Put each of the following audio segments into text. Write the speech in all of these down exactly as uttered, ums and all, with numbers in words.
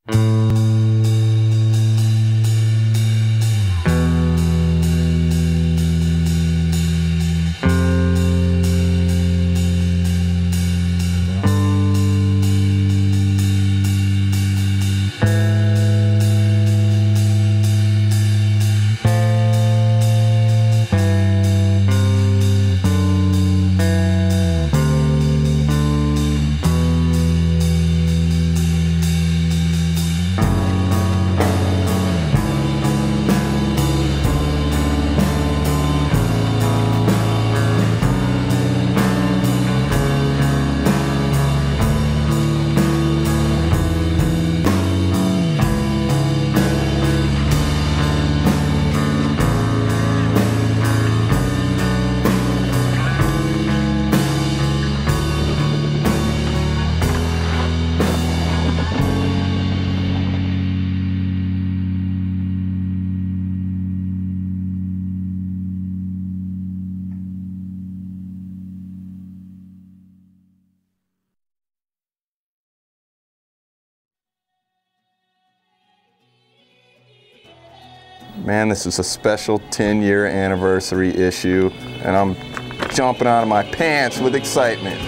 Man, this is a special ten year anniversary issue, and I'm jumping out of my pants with excitement.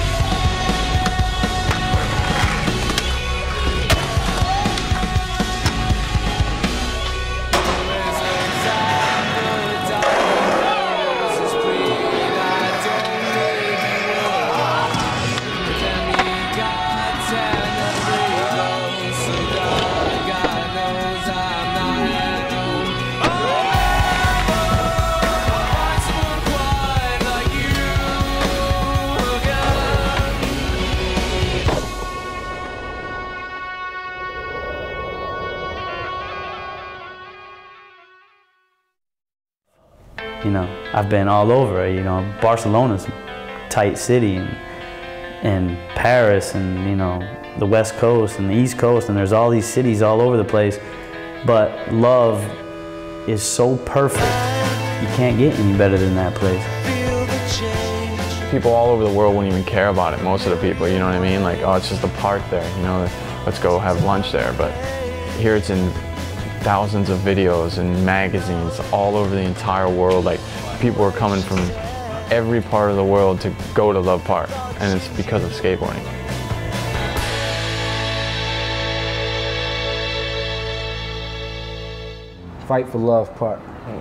You know, I've been all over. You know, Barcelona's a tight city, and, and Paris, and you know, the West Coast and the East Coast, and there's all these cities all over the place. But love is so perfect. You can't get any better than that place. People all over the world wouldn't even care about it. Most of the people, you know what I mean? Like, oh, it's just a park there. You know, let's go have lunch there. But here it's in thousands of videos and magazines all over the entire world. Like, people are coming from every part of the world to go to Love Park, and it's because of skateboarding. Fight for Love Park.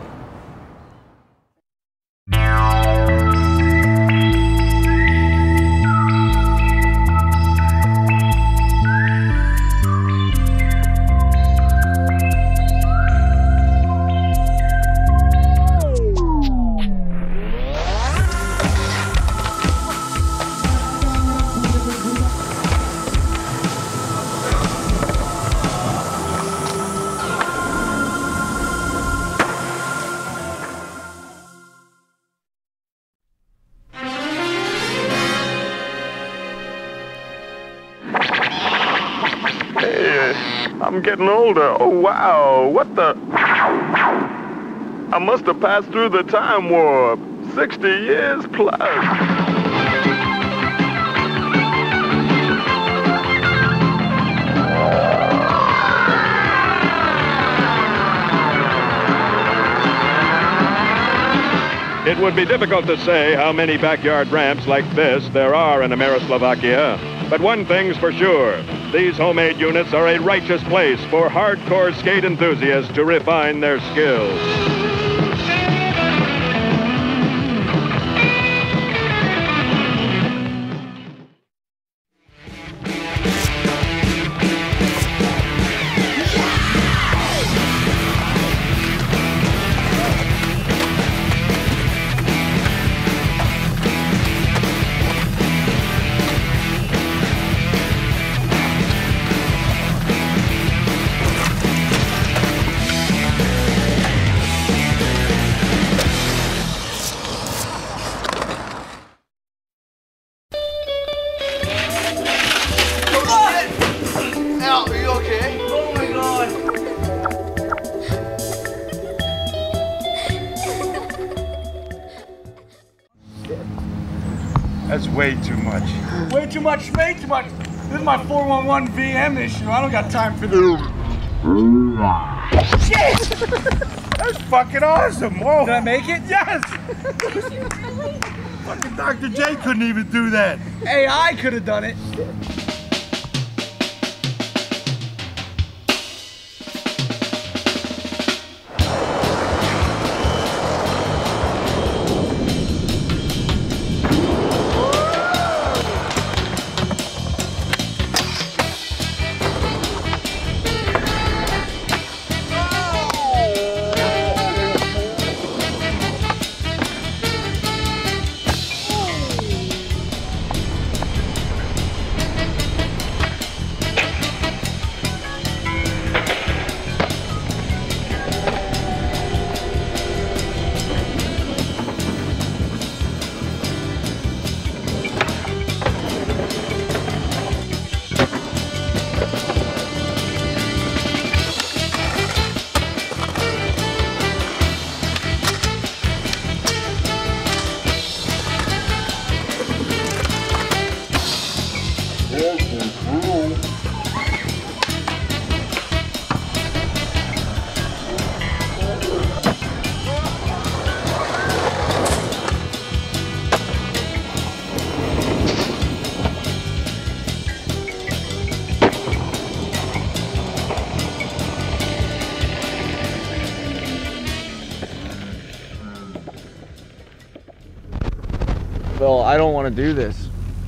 I'm getting older. Oh, wow. What the? I must have passed through the time warp. sixty years plus. It would be difficult to say how many backyard ramps like this there are in Amerislovakia, but one thing's for sure. These homemade units are a righteous place for hardcore skate enthusiasts to refine their skills. That's way too much. Way too much, way too much. This is my four one one V M issue. I don't got time for this. Shit! That's fucking awesome. Whoa. Did I make it? Yes! Fucking Doctor J couldn't even do that. A I could have done it. Phil, I don't want to do this.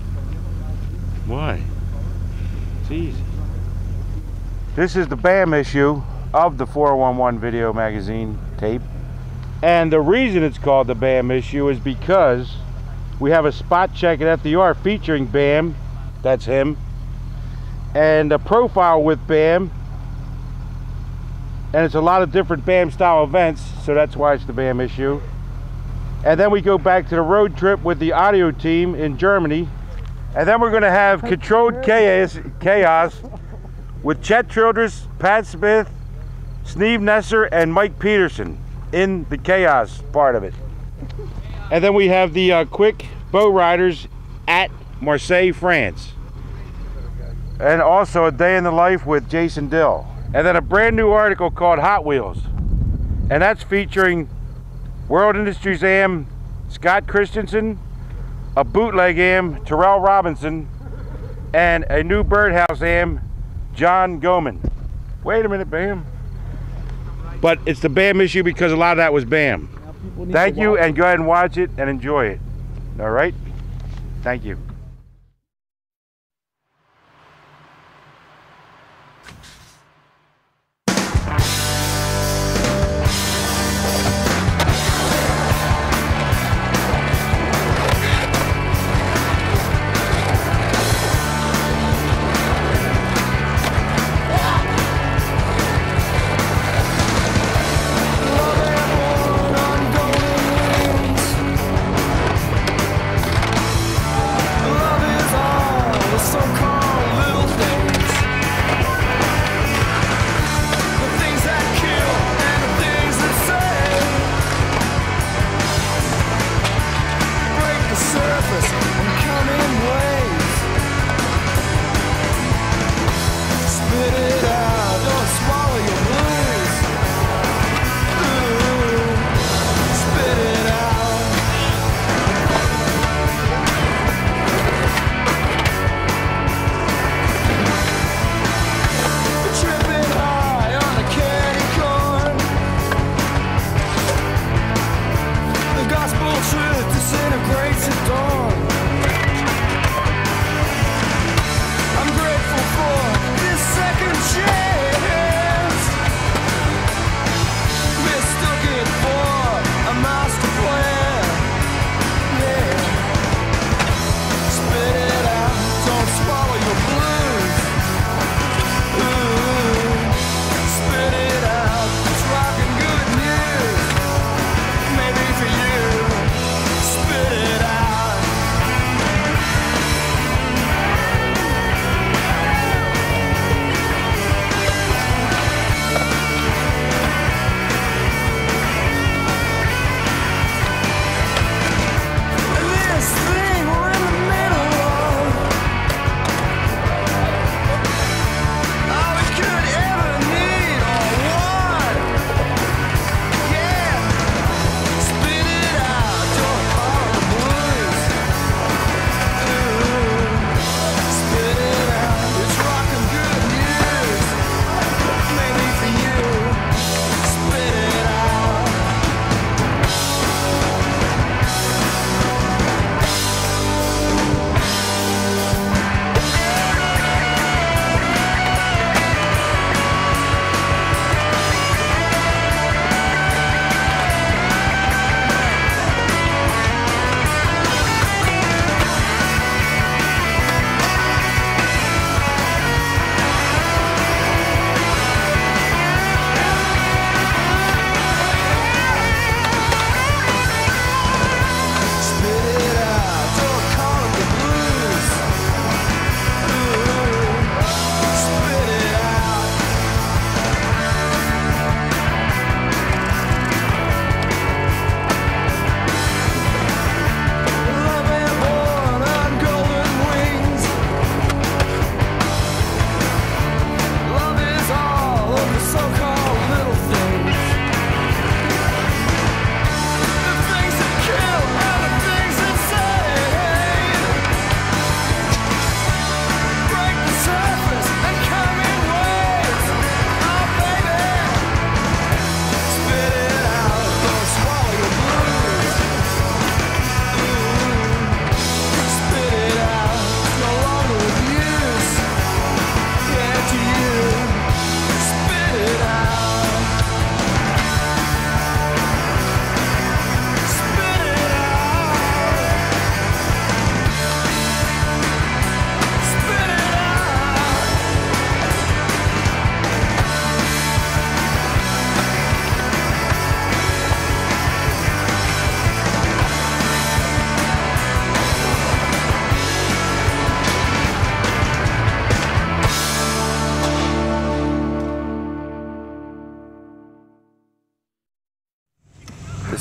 Why? It's easy. This is the BAM issue of the four one one video magazine tape. And the reason it's called the BAM issue is because we have a spot check at F D R featuring BAM, that's him, and a profile with BAM. And it's a lot of different BAM style events, so that's why it's the BAM issue. And then we go back to the road trip with the audio team in Germany. And then we're going to have Controlled Chaos, Chaos with Chet Childress, Pat Smith, Sneeve Nesser, and Mike Peterson in the Chaos part of it. And then we have the uh, Quick Bow Riders at Marseille, France. And also A Day in the Life with Jason Dill. And then a brand new article called Hot Wheels. And that's featuring World Industries A M Scott Christensen, a bootleg A M Terrell Robinson, and a new Birdhouse A M John Goman. Wait a minute, BAM. But it's the BAM issue because a lot of that was BAM. Thank you, and go ahead and watch it and enjoy it. All right? Thank you.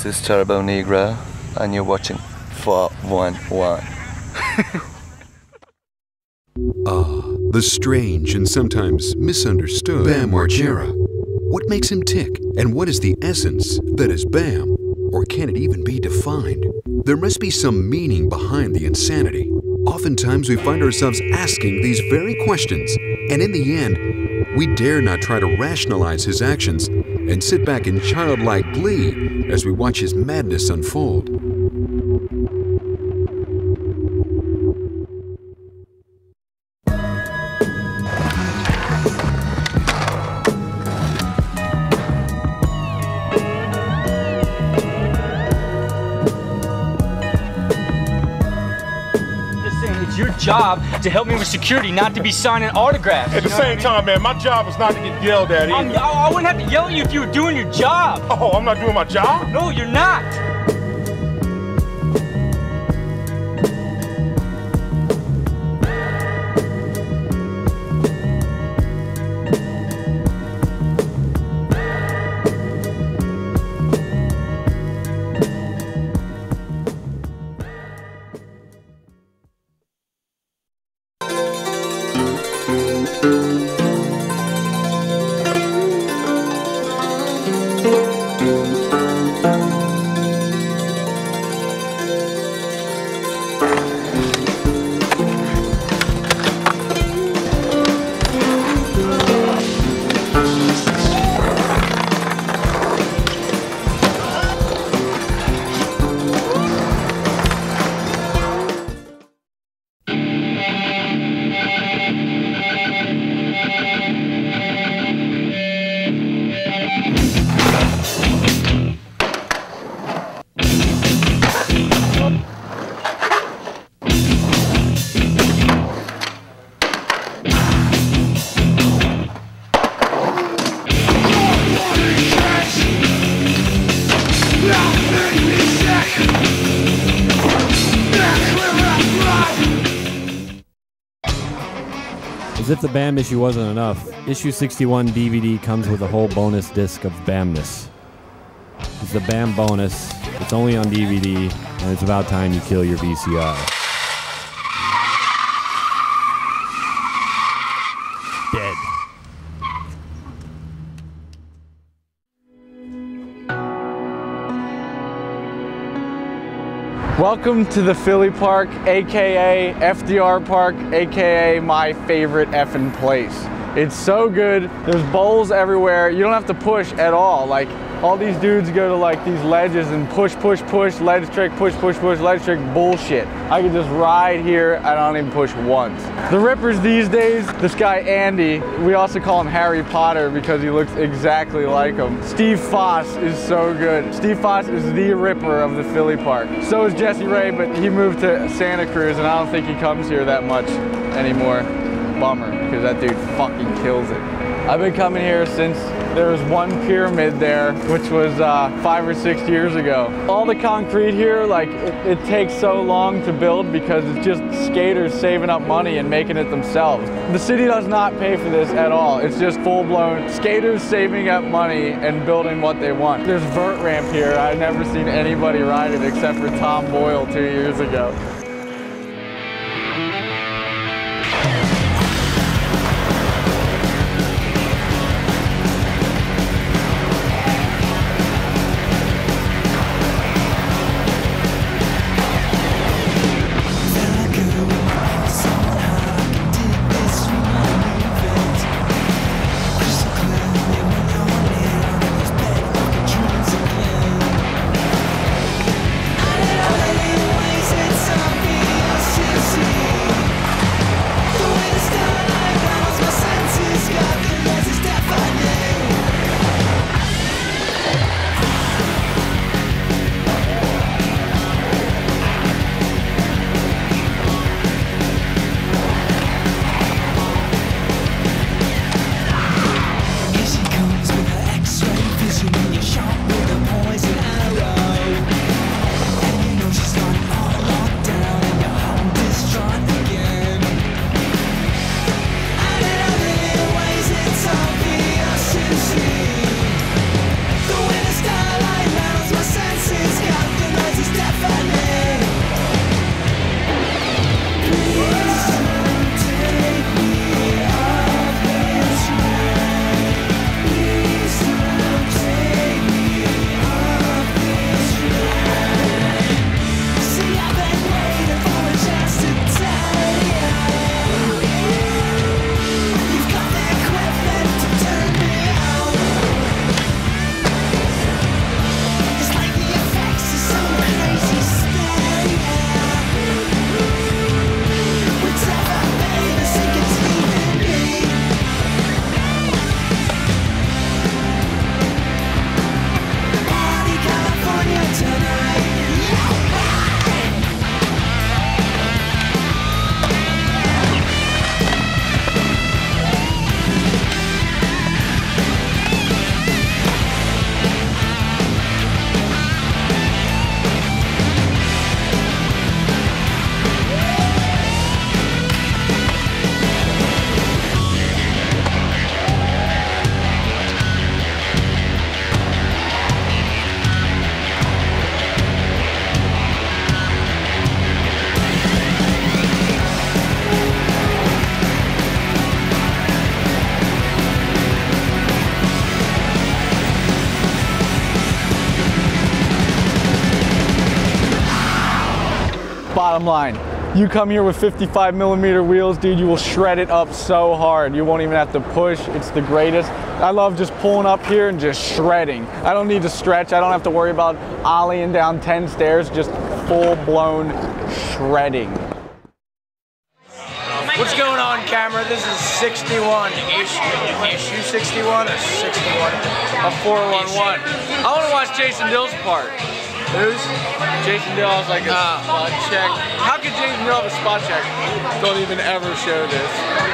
is Turbo Negro, and you're watching four one one. Ah, the strange and sometimes misunderstood Bam Margera. What makes him tick, and what is the essence that is Bam? Or can it even be defined? There must be some meaning behind the insanity. Oftentimes we find ourselves asking these very questions, and in the end, we dare not try to rationalize his actions and sit back in childlike glee as we watch his madness unfold. Your job to help me with security, not to be signing autographs. At the same time, man, my job is not to get yelled at either. I, I wouldn't have to yell at you if you were doing your job. Oh, I'm not doing my job? No, you're not. As if the Bam issue wasn't enough, issue sixty-one D V D comes with a whole bonus disc of Bamness. It's the Bam bonus, it's only on D V D, and it's about time you kill your V C R. Dead. Welcome to the Philly Park, aka F D R Park, aka my favorite effing place. It's so good. There's bowls everywhere. You don't have to push at all. Like, all these dudes go to like these ledges and push, push, push, ledge trick, push, push, push, ledge trick, bullshit. I can just ride here, I don't even push once. The rippers these days, this guy Andy, we also call him Harry Potter because he looks exactly like him. Steve Foss is so good. Steve Foss is the ripper of the Philly Park. So is Jesse Ray, but he moved to Santa Cruz and I don't think he comes here that much anymore. Bummer, because that dude fucking kills it. I've been coming here since there was one pyramid there, which was uh, five or six years ago. All the concrete here, like, it, it takes so long to build because it's just skaters saving up money and making it themselves. The city does not pay for this at all. It's just full-blown skaters saving up money and building what they want. There's vert ramp here. I've never seen anybody ride it except for Tom Boyle two years ago. Some line. You come here with fifty-five millimeter wheels, dude, you will shred it up so hard. You won't even have to push. It's the greatest. I love just pulling up here and just shredding. I don't need to stretch. I don't have to worry about ollieing down ten stairs, just full-blown shredding. What's going on, camera? This is sixty-one, issue, issue sixty-one or sixty-one? A four one one. I want to watch Jason Dill's part. Who's? Jason Dill has like a uh, spot check. How could Jason Dill have a spot check? Don't even ever show this.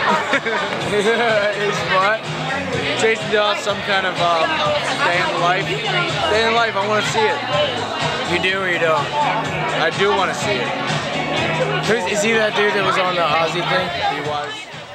His what? Jason Dill has some kind of um, day in life. Day in life, I want to see it. You do or you don't? I do want to see it. Who's, is he that dude that was on the Aussie thing? He was.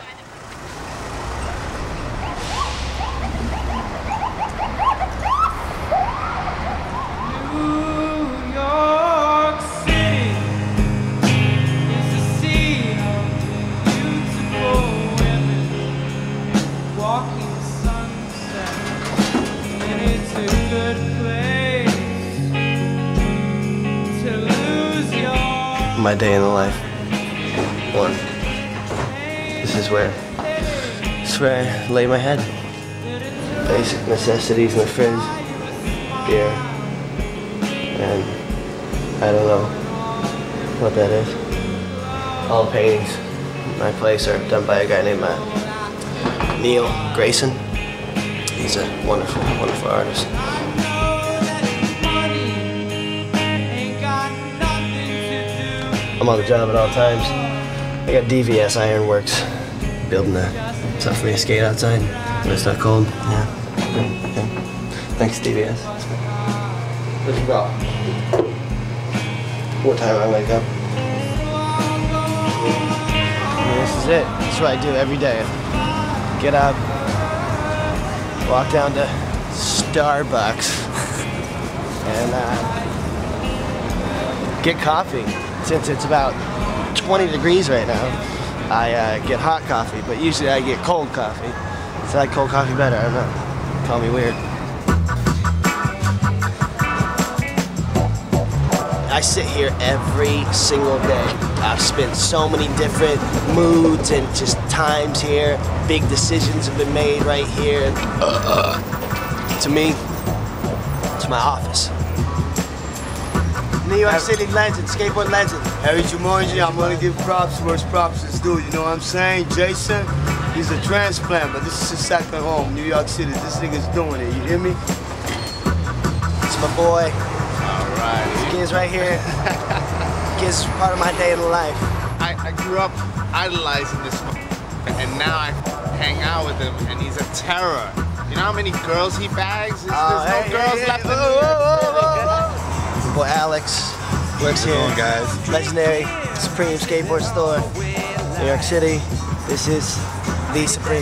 My day in the life. One. This is where, this is where I lay my head. Basic necessities in the fridge, beer, and I don't know what that is. All the paintings in my place are done by a guy named uh, Neil Grayson. He's a wonderful, wonderful artist. I'm on the job at all times. I got D V S Ironworks building the stuff for me to skate outside when it's not cold. Yeah. Okay. Thanks, D V S. Let's go. What time I wake up? And this is it. That's what I do every day. Get up, walk down to Starbucks, and uh, get coffee. Since it's about twenty degrees right now, I uh, get hot coffee, but usually I get cold coffee. So I like cold coffee better, I don't know. Call me weird. I sit here every single day. I've spent so many different moods and just times here. Big decisions have been made right here. Uh, to me, it's my office. New York City legend, skateboard legend. Harry Jumanji, I'm gonna give props where props is due, you know what I'm saying? Jason, he's a transplant, but this is his second home, New York City. This nigga's doing it, you hear me? It's my boy. All right. This kid's right here. Kid's part of my day in life. I, I grew up idolizing this and now I hang out with him and he's a terror. You know how many girls he bags? There's, oh, there's hey, no girls hey, left hey, in whoa, whoa, whoa, whoa. My boy Alex works here. Going, guys? Legendary Supreme Skateboard Store, New York City. This is the Supreme.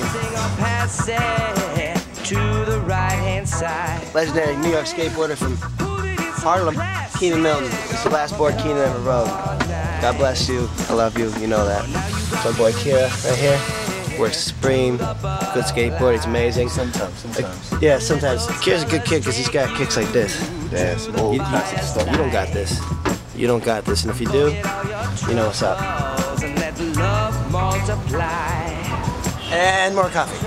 Legendary New York skateboarder from Harlem, Keenan Milton. It's the last board Keenan ever rode. God bless you. I love you. You know that. My boy Kira right here. Works Supreme. Good skateboard. He's amazing. Sometimes, sometimes. Uh, yeah, sometimes. Kira's a good kid because he's got kicks like this. Yeah, some old you, classic stuff. You don't got this. You don't got this, and if you do, you know what's up. And more coffee.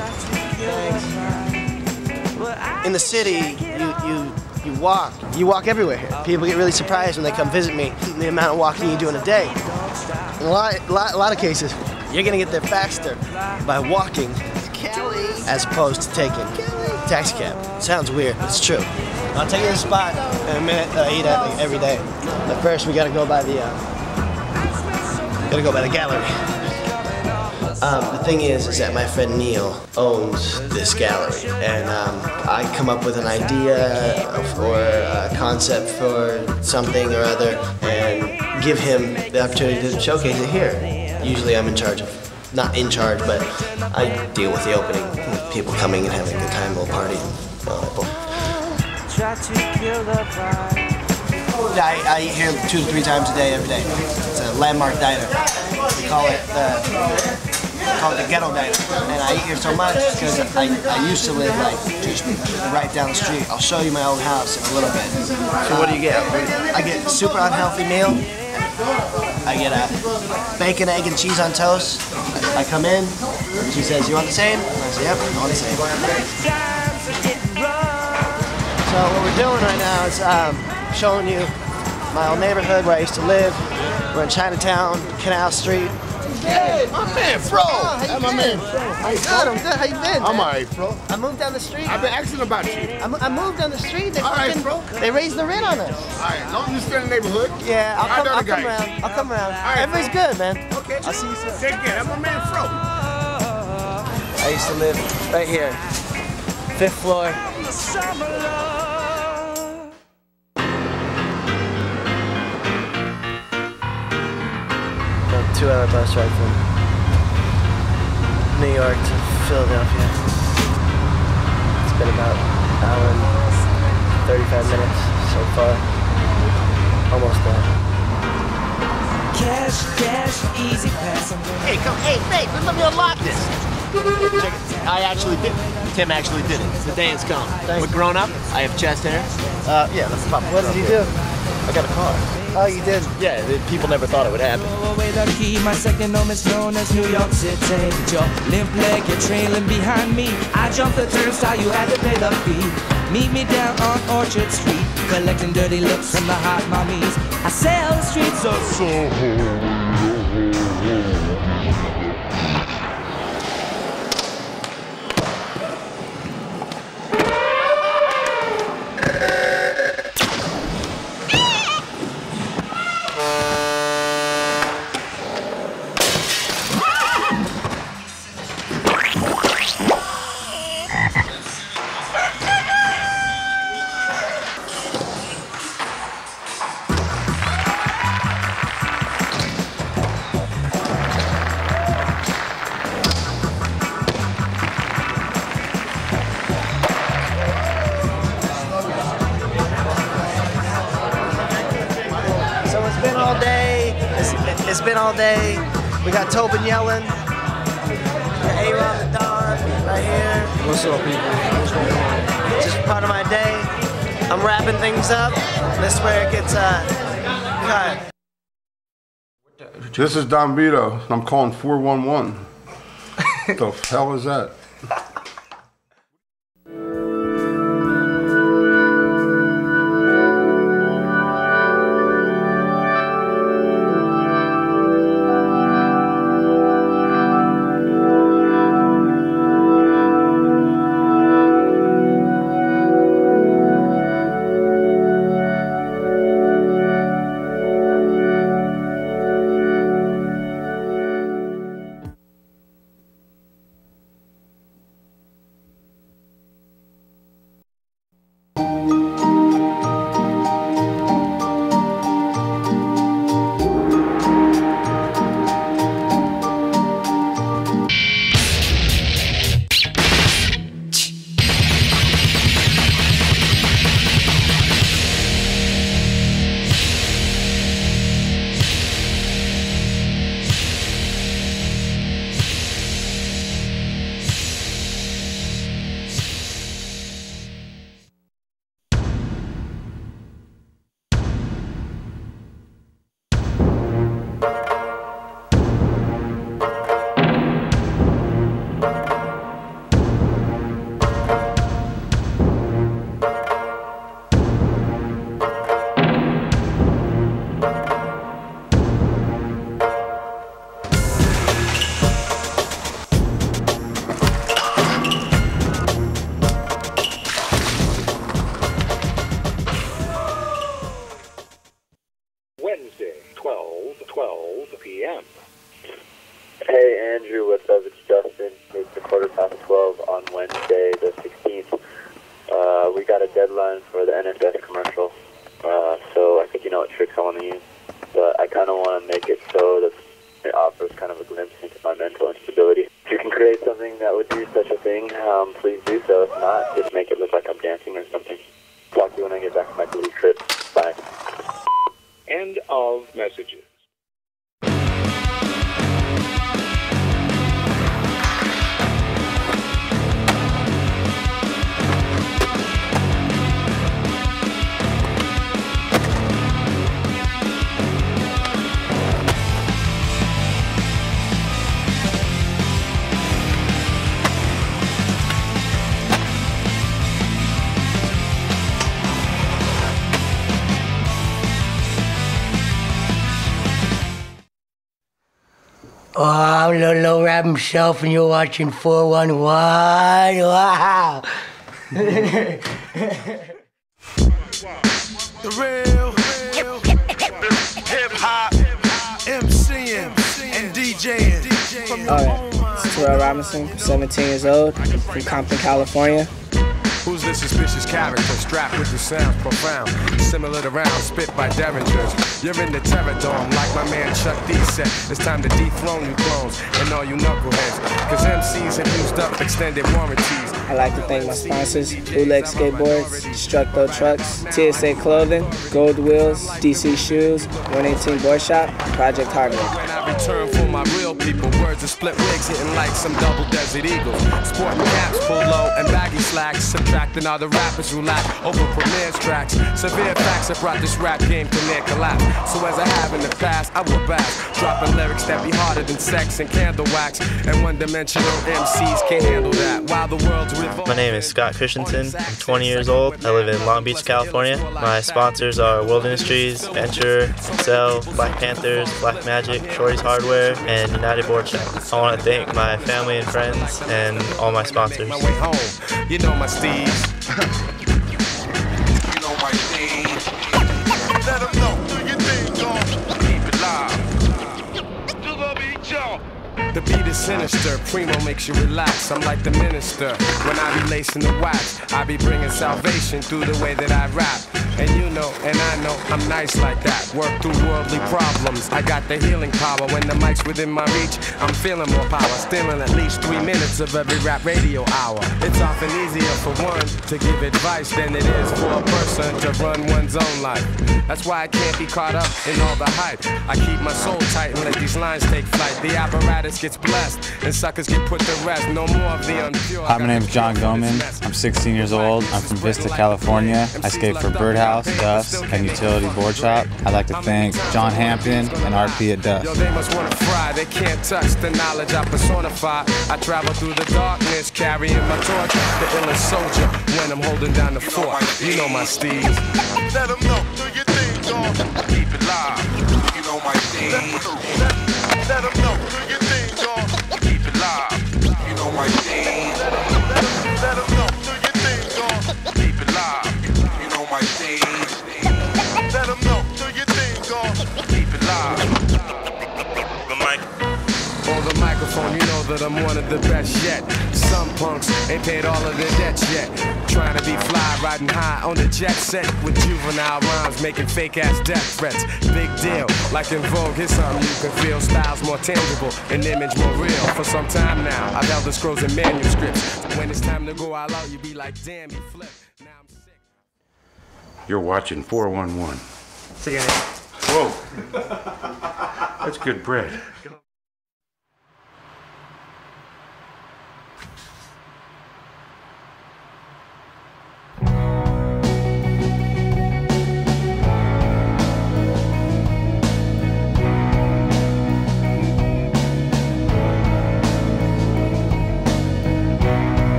Thanks. In the city, you you you walk. You walk everywhere here. People get really surprised when they come visit me. The amount of walking you do in a day. In a lot, lot, a lot of cases, you're gonna get there faster by walking as opposed to taking a taxi cab. Sounds weird, but it's true. I'll take you to the spot in a minute that I eat at like, every day. But first, we gotta go by the uh, gotta go by the gallery. Um, the thing is, is that my friend Neil owns this gallery, and um, I come up with an idea or a concept for something or other, and give him the opportunity to showcase it here. Usually, I'm in charge of, not in charge, but I deal with the opening, with people coming and having a good time, a little party. I, I eat here two to three times a day, every day. It's a landmark diner. We call it the, we call it the ghetto diner. And I eat here so much because I, I used to live like just right down the street. I'll show you my old house in a little bit. So what do you get? I get super unhealthy meal. I get a bacon, egg, and cheese on toast. I come in, she says, you want the same? I say, yep, I want the same. So what we're doing right now is um, showing you my old neighborhood where I used to live. We're in Chinatown, Canal Street. Hey, my man, Fro. Oh, how you Hey, my been? man. I'm good, I'm good. How you been, I'm man? alright, Fro. I moved down the street. I've been asking about you. I, mo I moved down the street. They All right, fucking, bro. They raised the rent on us. Alright, as long as you stay in the neighborhood. Yeah, I'll I come, know I'll the come guy. around. I'll come around. All right, Everybody's bro. good, man. Okay. I'll see you soon. Take care. That's my man, Fro. I used to live right here, fifth floor. About two hour bus ride from New York to Philadelphia. It's been about an hour and thirty-five minutes so far. Almost done. Cash, cash, easy pass. Hey, come, hey, babe, let me unlock this. Check it. I actually did it. Tim actually did it. The day has come. Thanks. We're grown up. I have chest hair. Uh, yeah, let's pop. What did you do? I got a car. Oh, you did? Yeah, the, people never thought it would happen. Away the key, my second home is known as New York City. With your limp leg, you're trailing behind me. I jumped the turnstile, you had to pay the fee. Meet me down on Orchard Street, collecting dirty looks from the hot mommies. I sail the streets of Soho. It's been all day. We got Tobin yelling. We got A-Ron the Don right here. What's up, people? Just part of my day. I'm wrapping things up. This is where it gets uh, cut. This is Don Vito. I'm calling four one one. What the hell is that? Hey Andrew, what's up? It's Justin. It's a quarter past twelve on Wednesday the sixteenth. Uh, we got a deadline for the N S S commercial, uh, so I think you know what tricks I want to use. But I kind of want to make it so that it offers kind of a glimpse into my mental instability. If you can create something that would do such a thing, um, please do so. If not, just make it look like I'm dancing or something. Talk to you when I get back from my blue trip. Bye. End of messages. Oh, I'm Lil Low Rap himself, and you're watching four one one. Wow. The real, real hip-hop, MCing, and DJing. Alright, it's Terrell Robinson, seventeen years old, from Compton, California. Who's this suspicious character strapped with the sounds profound? Similar to rounds spit by derringers. You're in the terror dome like my man Chuck D said. It's time to dethrone you clones and all you knuckleheads. Cause M Cs have used up extended warranties. I like to thank my sponsors, Bootleg Skateboards, Destructo Trucks, T S A Clothing, Gold Wheels, D C Shoes, one eighteen Board Shop, Project Hardware. When I return for my real people, words of split wigs hitting like some double desert eagles. Sporting caps pull low and baggy slacks, subtracting all the rappers who lack over premieres tracks. Severe facts have brought this rap game to near collapse. So as I have in the past, I will back, dropping lyrics that be harder than sex and candle wax. And one-dimensional M Cs can't handle that. While the world's My name is Scott Christensen. I'm twenty years old. I live in Long Beach, California. My sponsors are World Industries, Venture, Excel, Black Panthers, Black Magic, Shorty's Hardware, and United Board Shop. I want to thank my family and friends and all my sponsors. My way home, you know my Steve. You know my Steve. Let them know, do your thing, y'all. Keep it live. To the beat, y'all. The beat is sinister, Primo makes you relax. I'm like the minister, when I be lacing the wax, I be bringing salvation through the way that I rap. And you know, and I know, I'm nice like that. Work through worldly problems, I got the healing power. When the mic's within my reach, I'm feeling more power. Stealing at least three minutes of every rap radio hour. It's often easier for one to give advice than it is for a person to run one's own life. That's why I can't be caught up in all the hype. I keep my soul tight and let these lines take flight. The apparatus gets blessed and suckers get put to rest. No more of the unpure. Hi, my name is John Goman. I'm sixteen years old. I'm from Vista, California. I skate for Birdhouse, Dust, and Utility Board Shop. I'd like to thank John Hampton and R P at Dust. Yo, they must wanna fry. They can't touch the knowledge I personify. I travel through the darkness, carrying my torch. The illest soldier when I'm holding down the fort. You know my steeds. Let them know, do your thing, dog. Keep it live. You know my steeds. Let, let, let them know, do your thing, dog. Keep it live. You know my steeds. Let, let, let them know, do your thing, dog. Keep it live. You know my steeds. Let them know, do your thing, dog. Keep it live. The mic. On the microphone, you know that I'm one of the best yet. Some punks ain't paid all of their debts yet. Trying to be fly, riding high on the jet set with juvenile rhymes, making fake-ass death threats. Big deal, like in Vogue, here's something you can feel. Styles more tangible, and image more real. For some time now, I've held the scrolls and manuscripts. When it's time to go all out, you be like, damn, you flip. Now I'm sick. You're watching four one one. See you. Whoa. That's good bread.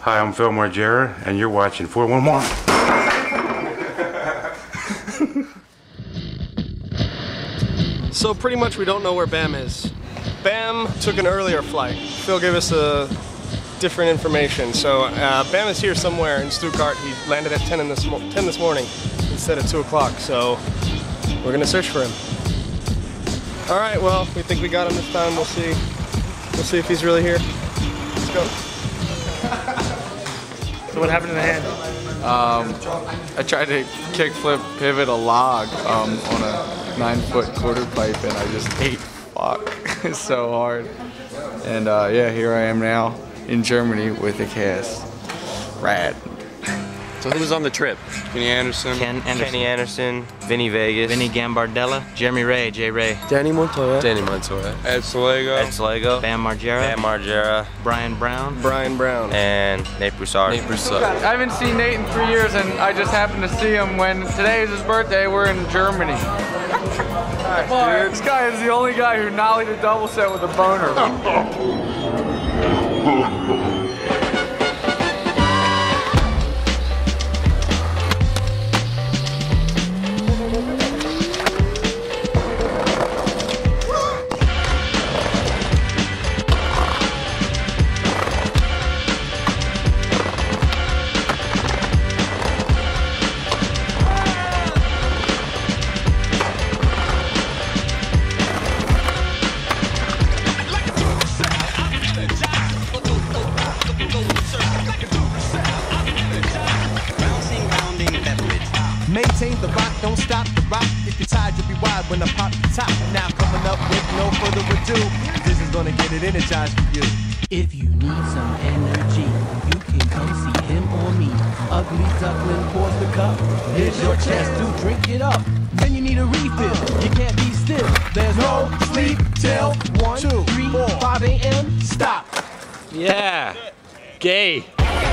Hi, I'm Phil Margera, and you're watching four one one. So pretty much we don't know where Bam is. Bam took an earlier flight. Phil gave us a different information. So uh, Bam is here somewhere in Stuttgart. He landed at ten, in this, mo ten this morning instead of two o'clock. So we're gonna search for him. All right, well, we think we got him this time. We'll see. We'll see if he's really here. Let's go. So what happened to the hand? Um, I tried to kickflip pivot a log um, on a nine foot quarter pipe and I just ate fuck so hard. And uh, yeah, here I am now in Germany with a cast. Rad. So who was on the trip? Kenny Anderson. Ken Anderson. Kenny Anderson, Vinny Vegas, Vinny Gambardella, Jeremy Ray, J Ray, Danny Montoya, Danny Montoya, Ed Salego, Ed Salego, Bam Margera, Bam Margera, Brian Brown, Brian Brown, and Nate Broussard. Nate Broussard. I haven't seen Nate in three years and I just happened to see him when today is his birthday. We're in Germany. Nice, this guy is the only guy who nollied a double set with a boner. Maintain the rock, don't stop the rock. If you're tired, you'll be wide when I pop the top. Now coming up with no further ado, this is gonna get it energized for you. If you need some energy, you can come see him or me. Ugly Duckling pours the cup. Here's your chance to drink it up. Then you need a refill. You can't be still. There's no sleep till one, two, three, four, five A M Stop. Yeah. Gay.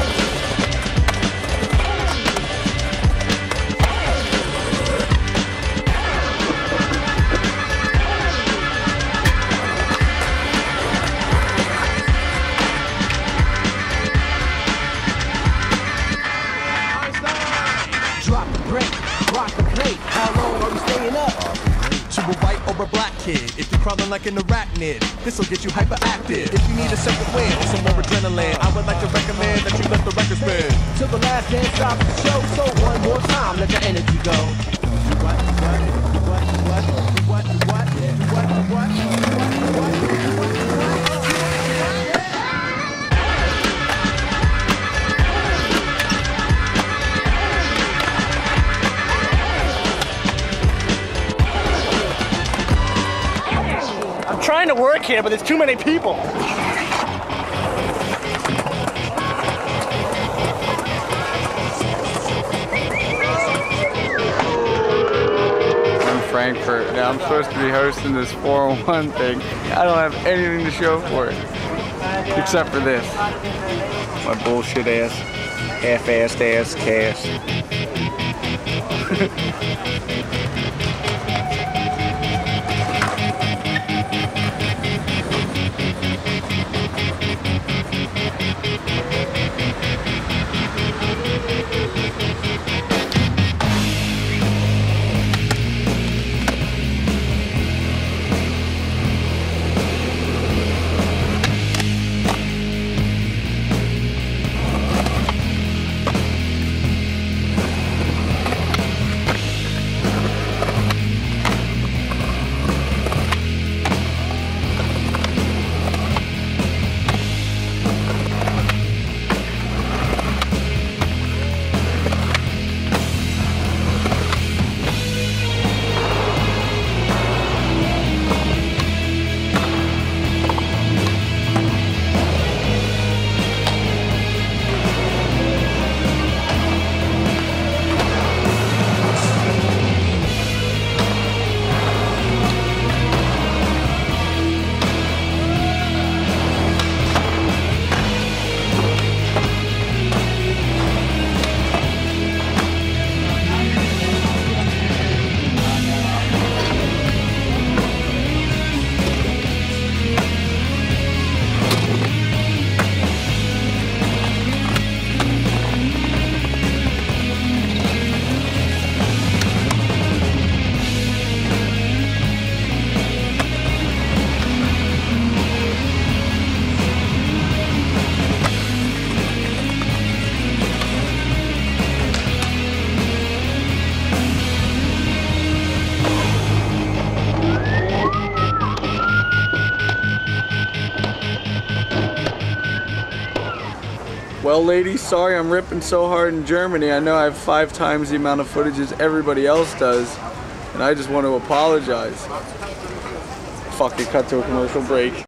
A white or a black kid, if you're crawling like an arachnid, this'll get you hyperactive. If you need a second wind or some more adrenaline, I would like to recommend that you let the record spin till the last dance stops the show. So one more time, let your energy go. What, what, what, what, what, what, what, what, what, trying to work here, but there's too many people. I'm Frankfurt. Now I'm supposed to be hosting this four oh one thing. I don't have anything to show for it, except for this. My bullshit ass, half-assed ass cast. Well, ladies, sorry I'm ripping so hard in Germany. I know I have five times the amount of footage as everybody else does, and I just want to apologize. Fuck it, cut to a commercial break.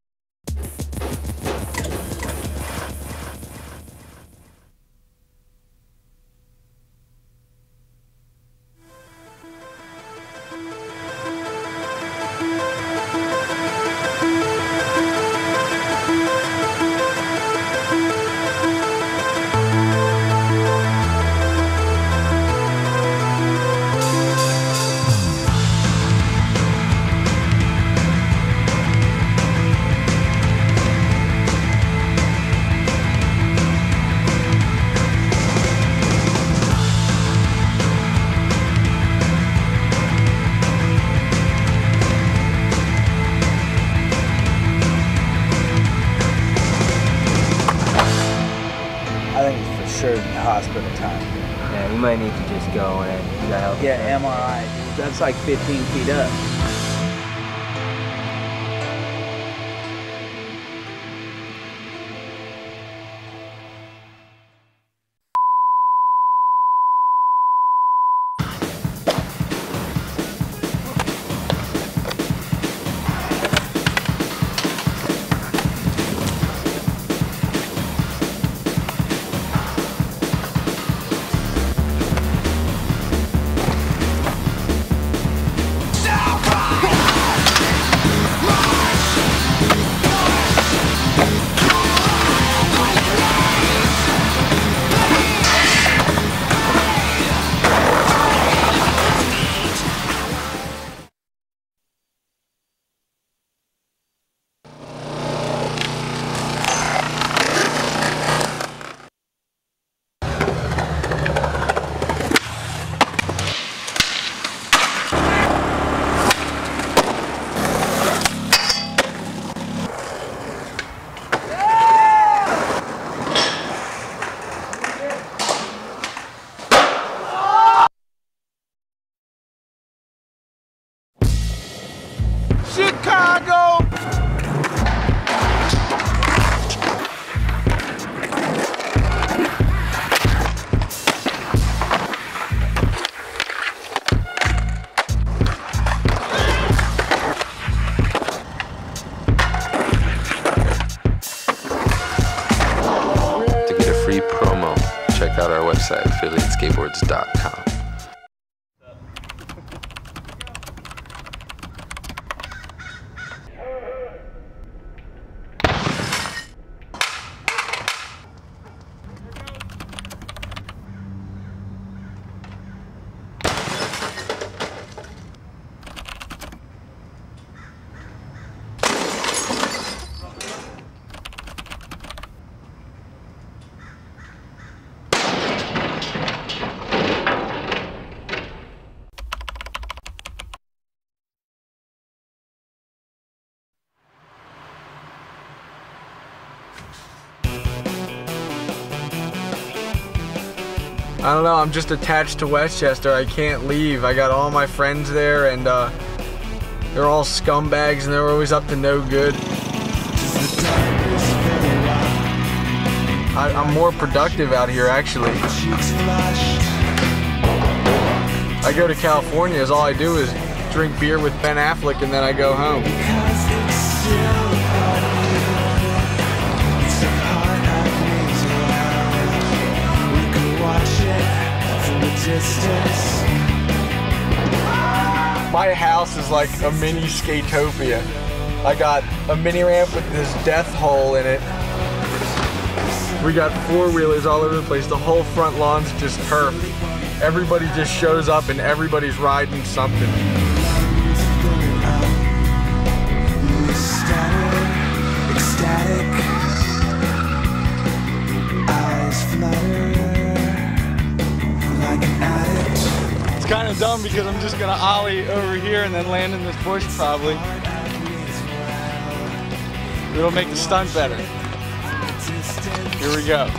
Hospital time. Yeah, you might need to just go and you gotta help. Yeah, M R I. That's like fifteen feet up. Chicago! To get a free promo, check out our website, affiliate skateboards dot com. I don't know, I'm just attached to Westchester. I can't leave. I got all my friends there and uh, they're all scumbags and they're always up to no good. I, I'm more productive out here actually. I go to California, is all I do is drink beer with Ben Affleck and then I go home. My house is like a mini skatopia. I got a mini ramp with this death hole in it. We got four-wheelers all over the place. The whole front lawn's just turf. Everybody just shows up and everybody's riding something. It's kind of dumb because I'm just gonna ollie over here and then land in this bush probably. It'll make the stunt better. Here we go.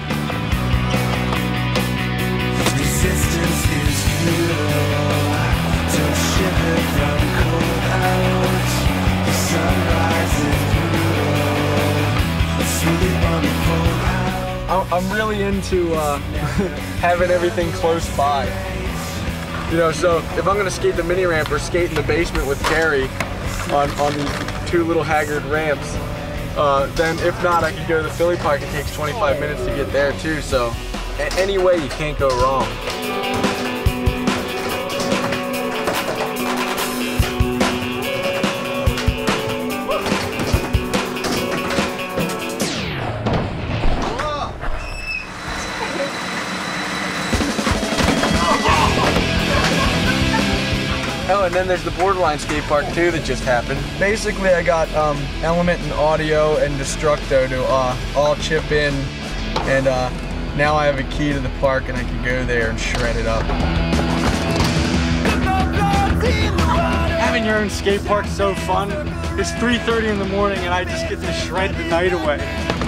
Resistance is futile. Don't shiver from cold out. The sunrise is brutal. Sleep on the cold out. I'm really into uh, having everything close by. You know, so if I'm gonna skate the mini ramp or skate in the basement with Gary on, on these two little haggard ramps, uh, then if not, I could go to the Philly Park. It takes twenty-five minutes to get there too, so any way you can't go wrong. Oh, and then there's the Borderline skate park too that just happened. Basically, I got um, Element and Audio and Destructo to uh, all chip in, and uh, now I have a key to the park and I can go there and shred it up. Having your own skate park is so fun. It's three thirty in the morning and I just get to shred the night away.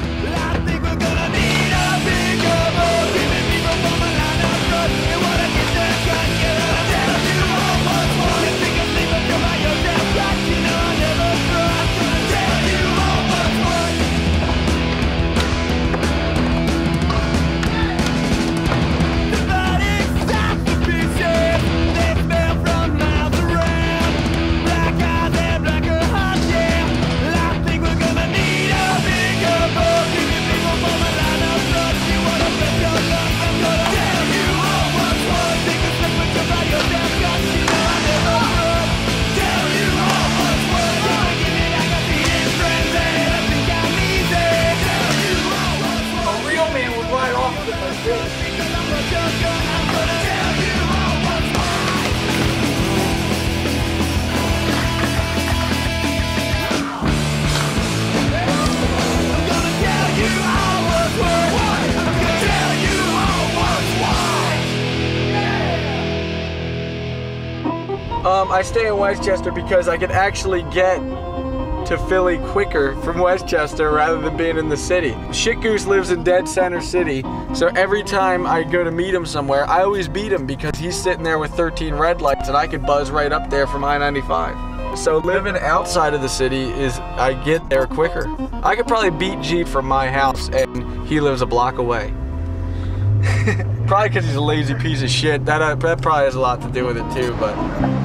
Um, I stay in Westchester because I could actually get to Philly quicker from Westchester rather than being in the city. Shit Goose lives in dead center city, so every time I go to meet him somewhere, I always beat him because he's sitting there with thirteen red lights and I could buzz right up there from I ninety-five. So living outside of the city is, I get there quicker. I could probably beat G from my house and he lives a block away. Probably because he's a lazy piece of shit. That, uh, that probably has a lot to do with it too, but.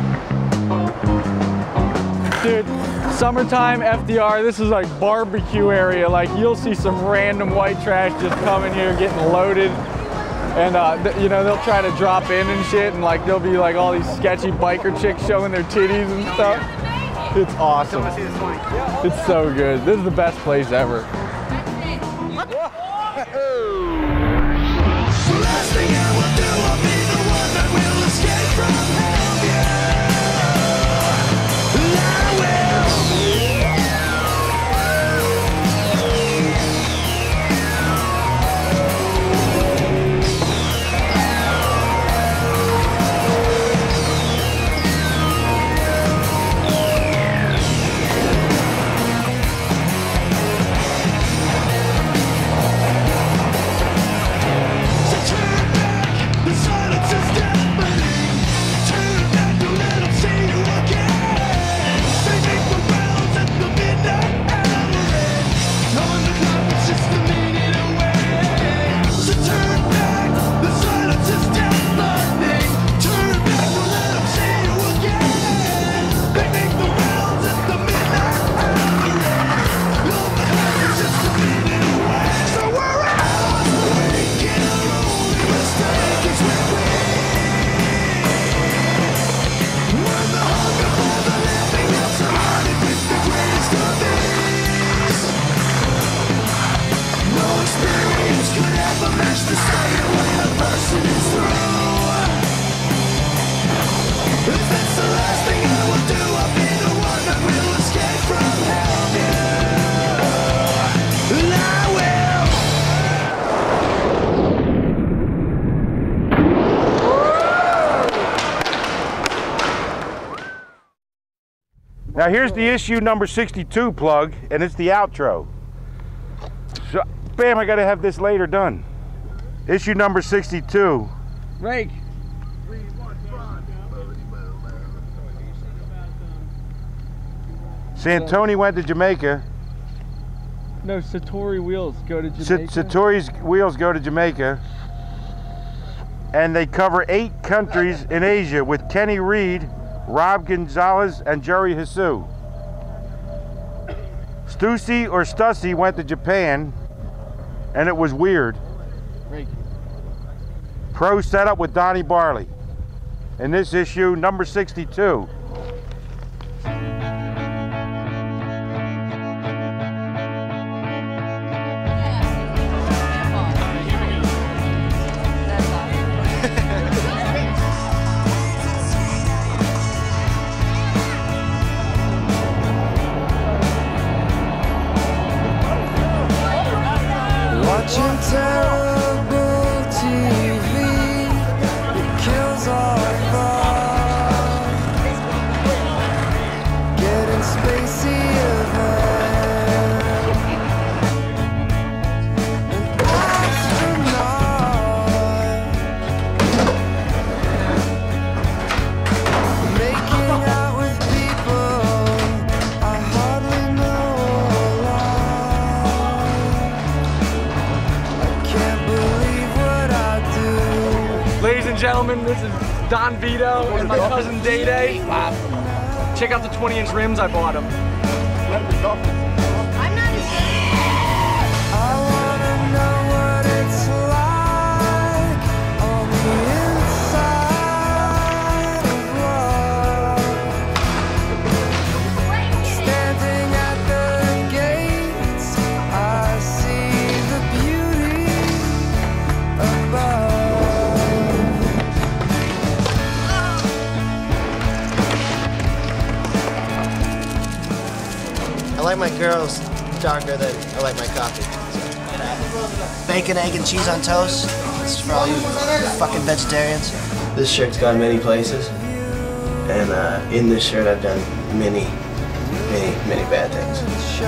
Dude, summertime F D R, this is like barbecue area. Like you'll see some random white trash just coming here getting loaded. And uh, th you know, they'll try to drop in and shit, and like there'll be like all these sketchy biker chicks showing their titties and stuff. It's awesome. It's so good. This is the best place ever. Now here's the issue number sixty-two plug, and it's the outro. So, bam, I gotta have this later done. Issue number sixty-two. Rake. Santoni went to Jamaica. No, Satori wheels go to Jamaica. Satori's wheels go to Jamaica. And they cover eight countries in Asia with Kenny Reed, Rob Gonzalez, and Jerry Hsu. Stussy or Stussy went to Japan, and it was weird. Great. Pro setup with Donnie Barley. In this issue, number sixty-two. Watching terrible T V, it kills our fun. Getting spacey again. An astronaut, making out with people I hardly know Ladies and gentlemen, this is Don Vito and my cousin Day Day. Wow. Check out the twenty inch rims I bought him. I like my girls darker than I like my coffee. Bacon, egg, and cheese on toast. This is for all you fucking vegetarians. This shirt's gone many places, and uh, in this shirt I've done many, many, many bad things.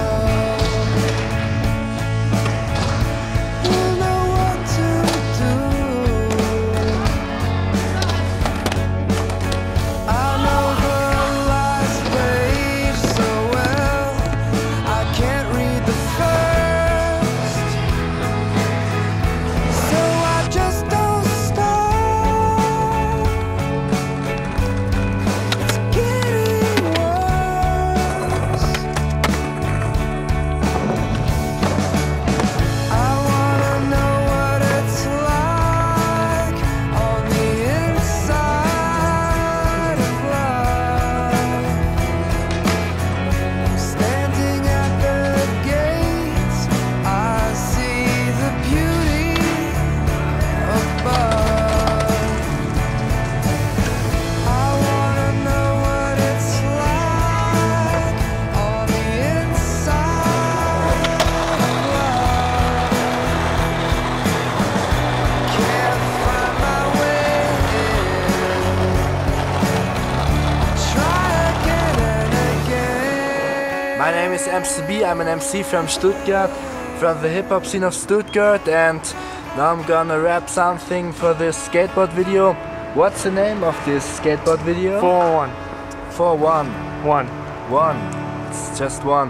My name is M C B, I'm an M C from Stuttgart, from the hip hop scene of Stuttgart, and now I'm gonna rap something for this skateboard video. What's the name of this skateboard video? four one. four one. One. One. It's just one.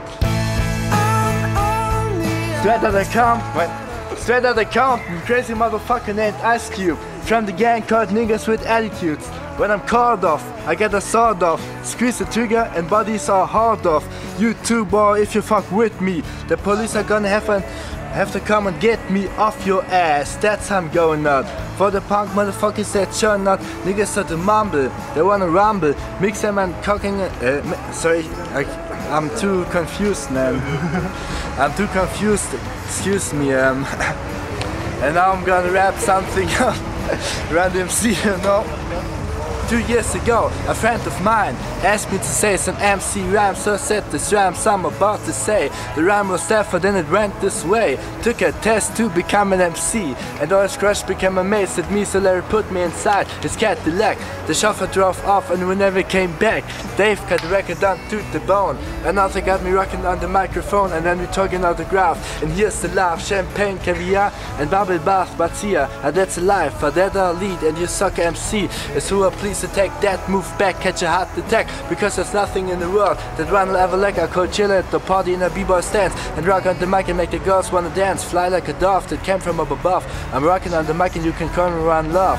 Straight out of comp, wait. Straight out of comp, crazy motherfucker named Ice Cube, from the gang called Niggas with Attitudes. When I'm called off, I get a sword off, squeeze the trigger and bodies are hard off. You too, boy, if you fuck with me, the police are gonna have, an, have to come and get me off your ass. That's how I'm going out. For the punk motherfuckers that churn out, niggas start to mumble, they wanna rumble, mix them and cocking, uh, sorry, I, I'm too confused, man. I'm too confused, excuse me, um, and now I'm gonna rap something up, Random C, you know. Two years ago, a friend of mine asked me to say some M C rhymes, so I said this rhymes I'm about to say. The rhyme was tougher, then it went this way. Took a test to become an M C, and all his crush became amazed at me, so Larry put me inside his Cadillac. The chauffeur drove off and we never came back. Dave cut the record down to the bone, and now they got me rocking on the microphone, and then we talking autograph. And here's the laugh, champagne, caviar, and bubble bath, but here, and that's a life, for that I'll lead, and you sucker M C is who I please. please attack that, move back, catch a heart attack. Because there's nothing in the world that one will ever lack. I could chill at the party in a b-boy stance and rock on the mic and make the girls wanna dance. Fly like a dove that came from up above. I'm rocking on the mic and you can call me run love.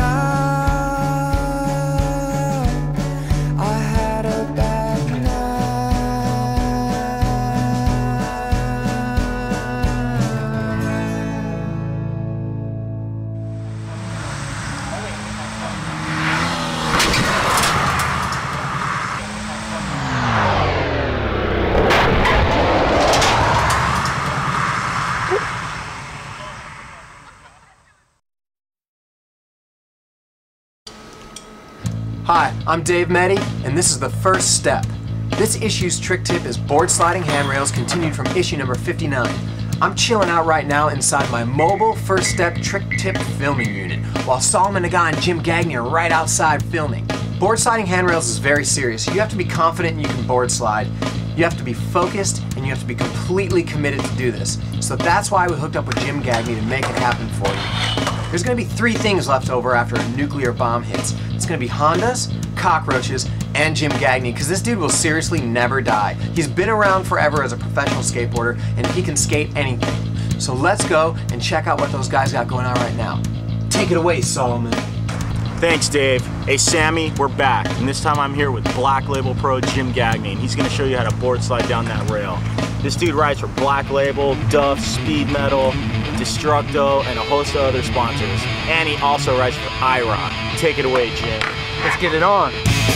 Hi, I'm Dave Meddy, and this is the first step. This issue's trick tip is board sliding handrails continued from issue number fifty-nine. I'm chilling out right now inside my mobile first step trick tip filming unit, while Solomon Naga and Jim Gagney are right outside filming. Board sliding handrails is very serious. You have to be confident you can board slide. You have to be focused, and you have to be completely committed to do this. So that's why we hooked up with Jim Gagney to make it happen for you. There's going to be three things left over after a nuclear bomb hits. It's going to be Hondas, cockroaches, and Jim Gagney, because this dude will seriously never die. He's been around forever as a professional skateboarder, and he can skate anything. So let's go and check out what those guys got going on right now. Take it away, Solomon. Thanks, Dave. Hey, Sammy, we're back, and this time I'm here with Black Label Pro Jim Gagney, and he's going to show you how to board slide down that rail. This dude rides for Black Label, Duff, Speed Metal, Destructo, and a host of other sponsors. And he also rides for I rock. Take it away, Jim. Let's get it on.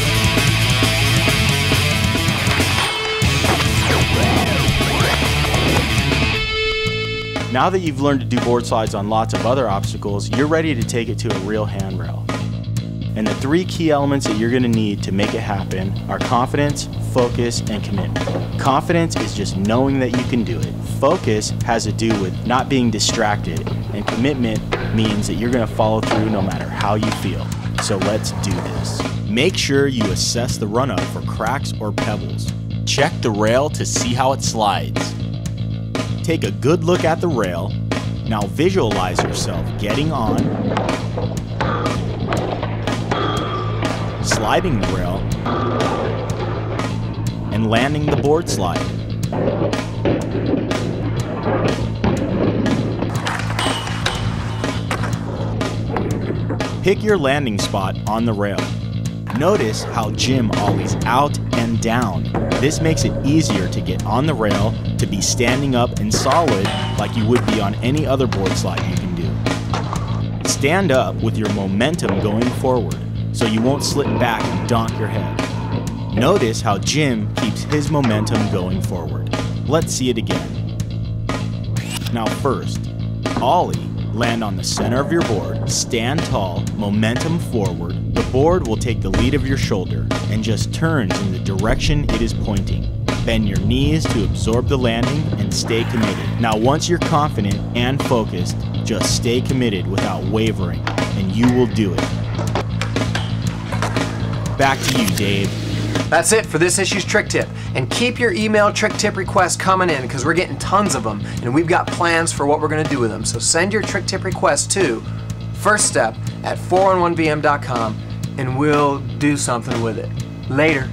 Now that you've learned to do board slides on lots of other obstacles, you're ready to take it to a real handrail. And the three key elements that you're going to need to make it happen are confidence, focus, and commitment. Confidence is just knowing that you can do it. Focus has to do with not being distracted, and commitment means that you're going to follow through no matter how you feel. So let's do this. Make sure you assess the run-up for cracks or pebbles. Check the rail to see how it slides. Take a good look at the rail. Now visualize yourself getting on, sliding the rail, and landing the board slide. Pick your landing spot on the rail. Notice how Jim ollies out and down. This makes it easier to get on the rail, to be standing up and solid like you would be on any other board slide you can do. Stand up with your momentum going forward, so you won't slip back and donk your head. Notice how Jim keeps his momentum going forward. Let's see it again. Now first, ollie, land on the center of your board, stand tall, momentum forward. The board will take the lead of your shoulder and just turns in the direction it is pointing. Bend your knees to absorb the landing and stay committed. Now once you're confident and focused, just stay committed without wavering, and you will do it. Back to you, Dave. That's it for this issue's trick tip. And keep your email trick tip requests coming in, because we're getting tons of them, and we've got plans for what we're going to do with them. So send your trick tip requests to first step at four one one b m dot com, and we'll do something with it. Later.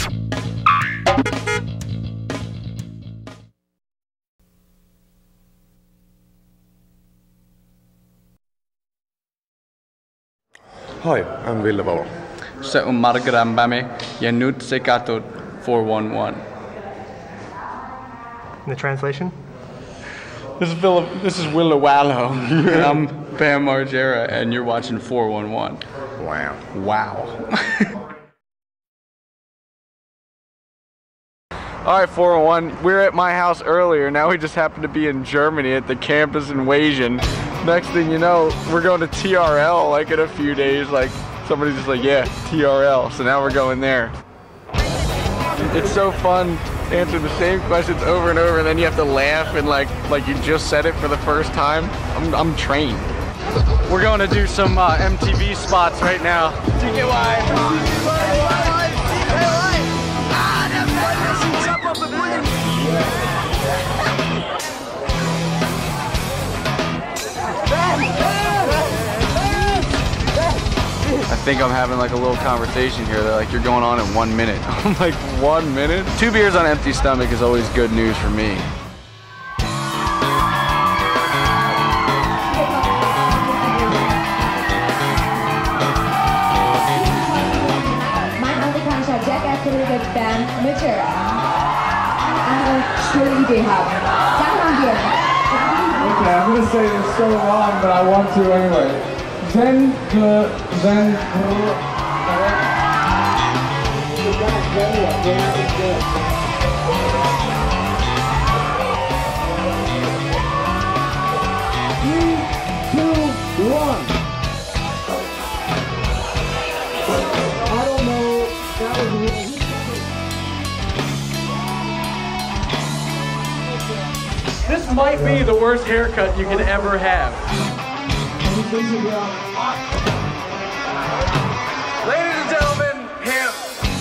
Hi, I'm Ville. Se umargrambamme ja nyt se katot four one one. The translation? This is Will. This is Willa Wallow. And I'm Bam Margera, and you're watching four one one. Wow. Wow. All right, four one one. We were at my house earlier. Now we just happen to be in Germany at the campus in Wagen. Next thing you know, we're going to T R L like in a few days. Like somebody's just like, yeah, T R L. So now we're going there. It's so fun to answer the same questions over and over, and then you have to laugh and like like you just said it for the first time. I'm I'm trained. We're going to do some uh, M T V spots right now. T K Y. I think I'm having like a little conversation here. They're like, you're going on in one minute. I'm like, one minute? Two beers on an empty stomach is always good news for me. Okay, I'm gonna say this so wrong, but I want to anyway. Then the then three, two, one. I don't know. That was really. This might be the worst haircut you could ever have. Ladies and gentlemen, him.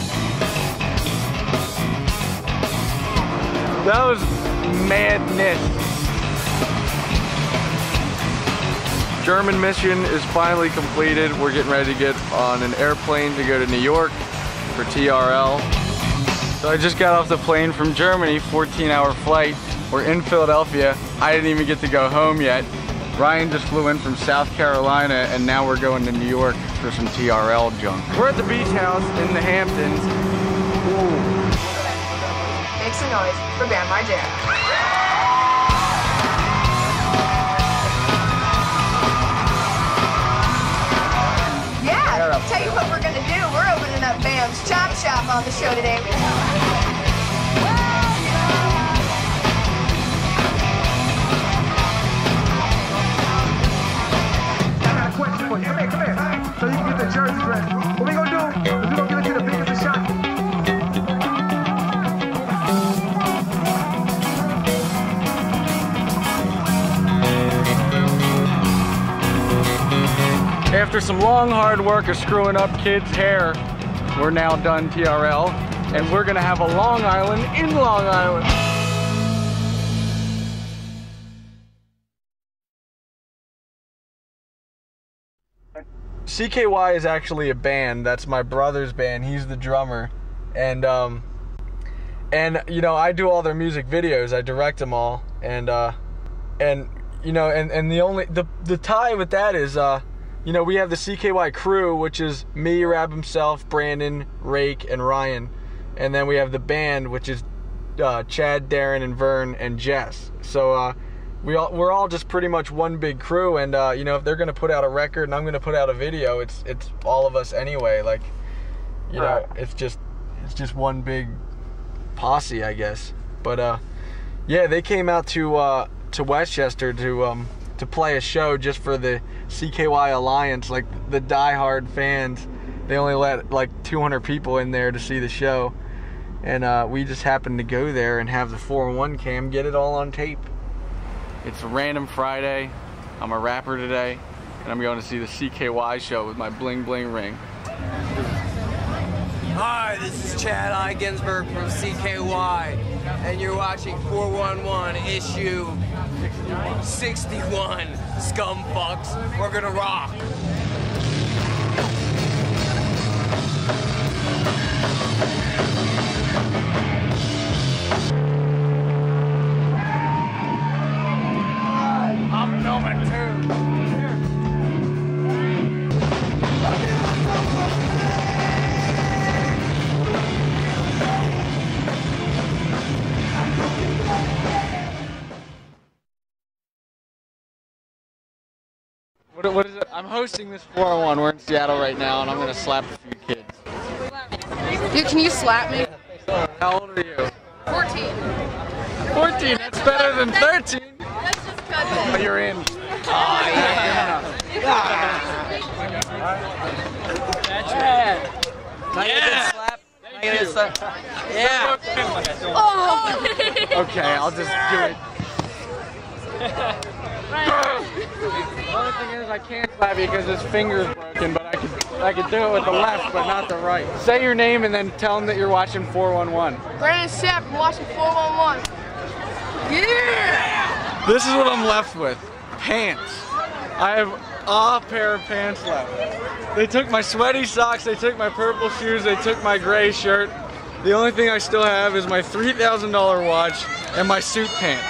That was madness. German mission is finally completed. We're getting ready to get on an airplane to go to New York for T R L. So I just got off the plane from Germany, fourteen hour flight. We're in Philadelphia. I didn't even get to go home yet. Ryan just flew in from South Carolina, and now we're going to New York for some T R L junk. We're at the beach house in the Hamptons. Ooh. Make some noise for Bam My Jam. Yeah, tell you what we're gonna do. We're opening up Bam's Chop Shop on the show today. Come here, come here. So you can get the jersey dress. What we gonna do is we gonna give it to the biggest shot. After some long hard work of screwing up kids' hair, we're now done T R L, and we're gonna have a Long Island in Long Island. C K Y is actually a band. That's my brother's band. He's the drummer, and um, and you know I do all their music videos. I direct them all, and uh, and you know and and the only the the tie with that is uh, you know we have the C K Y crew, which is me, Rab himself, Brandon, Rake, and Ryan, and then we have the band, which is uh, Chad, Darren, and Vern, and Jess. So. Uh, We all, we're all just pretty much one big crew, and uh, you know, if they're gonna put out a record and I'm gonna put out a video, it's it's all of us anyway. Like, you know, right. it's just it's just one big posse, I guess. But uh, yeah, they came out to uh, to Westchester to um, to play a show just for the C K Y Alliance, like the diehard fans. They only let like two hundred people in there to see the show, and uh, we just happened to go there and have the four one one cam get it all on tape. It's a random Friday. I'm a rapper today, and I'm going to see the C K Y show with my bling bling ring. Hi, this is Chad I. Ginsberg from C K Y, and you're watching four one one issue sixty-one. Scum fucks, we're gonna rock. I'm number two. What, what is it? I'm hosting this four oh one. We're in Seattle right now, and I'm gonna slap a few kids. Dude, can you slap me? How old are you? fourteen. fourteen. That's better than thirteen. That's just cut Oh, you're in. Oh, yeah. Yeah. Can I get a good slap? Can I get a slap? Yeah. Oh. Okay, I'll just do it. The only thing is I can't slap you because his finger's broken, but I could I could do it with the left, but not the right. Say your name and then tell him that you're watching four one one. Brandon Sapp, I'm watching four one one. Yeah! This is what I'm left with. Pants. I have a pair of pants left. They took my sweaty socks, they took my purple shoes, they took my gray shirt. The only thing I still have is my three thousand dollar watch and my suit pants.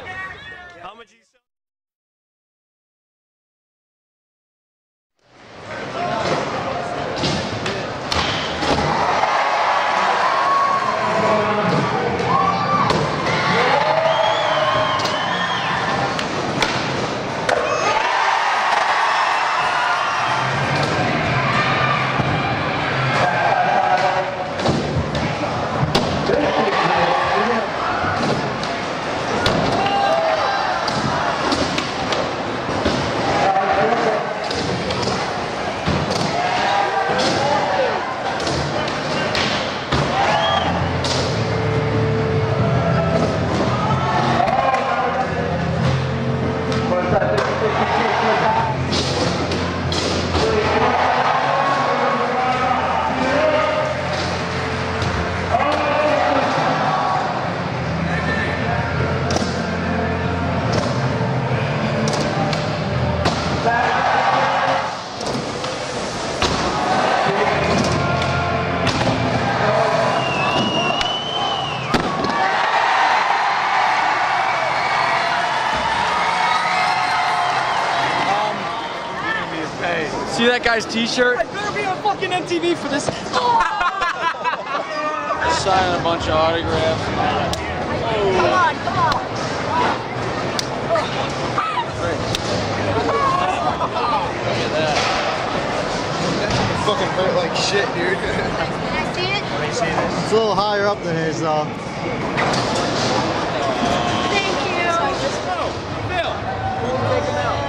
See that guy's t-shirt? I better be on fucking M T V for this. Signing a bunch of autographs. Come on, come on. Look at that. Fucking hurt like shit, dude. Can I see it? Let me see this. It's a little higher up than his, though. Thank you. Let's go. Bill. Take him out.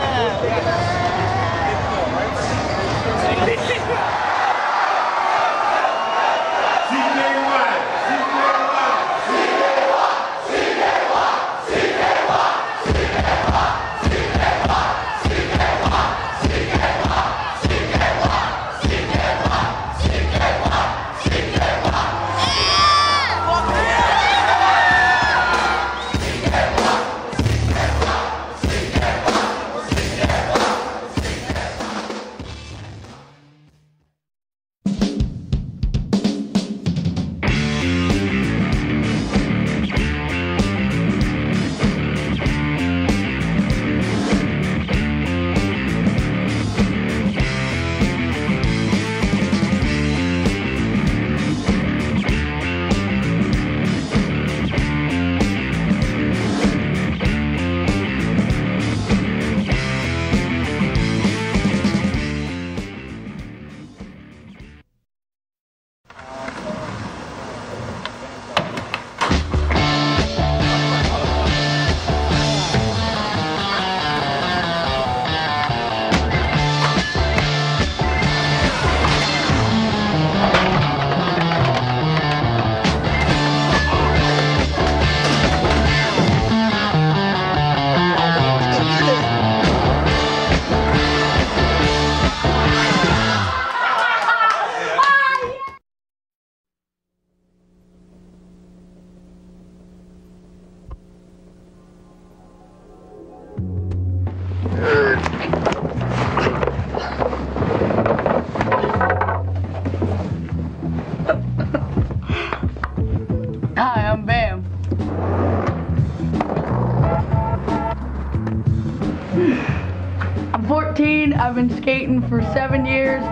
Hi, I'm Bam. I'm fourteen, I've been skating for seven years.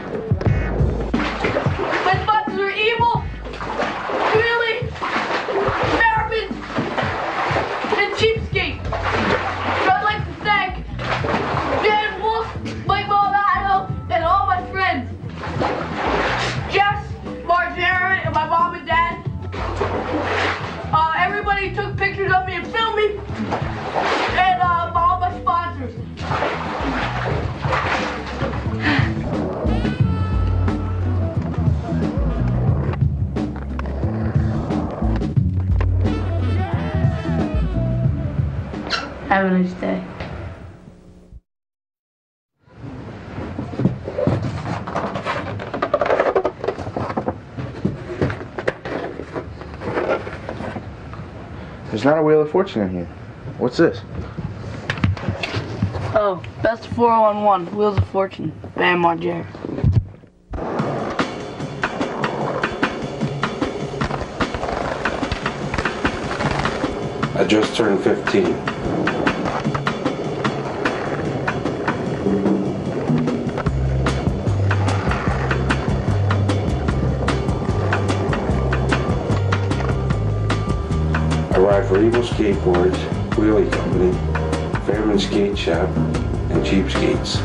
My sponsors are evil. Really? Have a nice day. There's not a Wheel of Fortune in here. What's this? Oh, best four oh one, Wheels of Fortune. Bam Margera. I just turned fifteen. I ride for Evil Skateboards, Wheelie Company, Fairman Skate Shop, and Cheap Skates.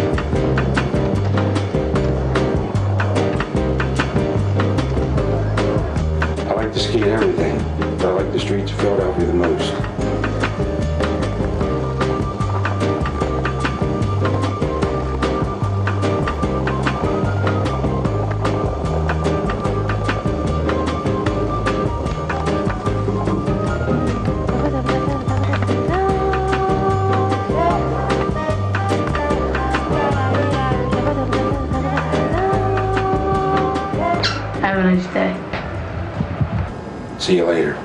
I like to skate everything, but I like the streets of Philadelphia the most. Have a nice day. See you later.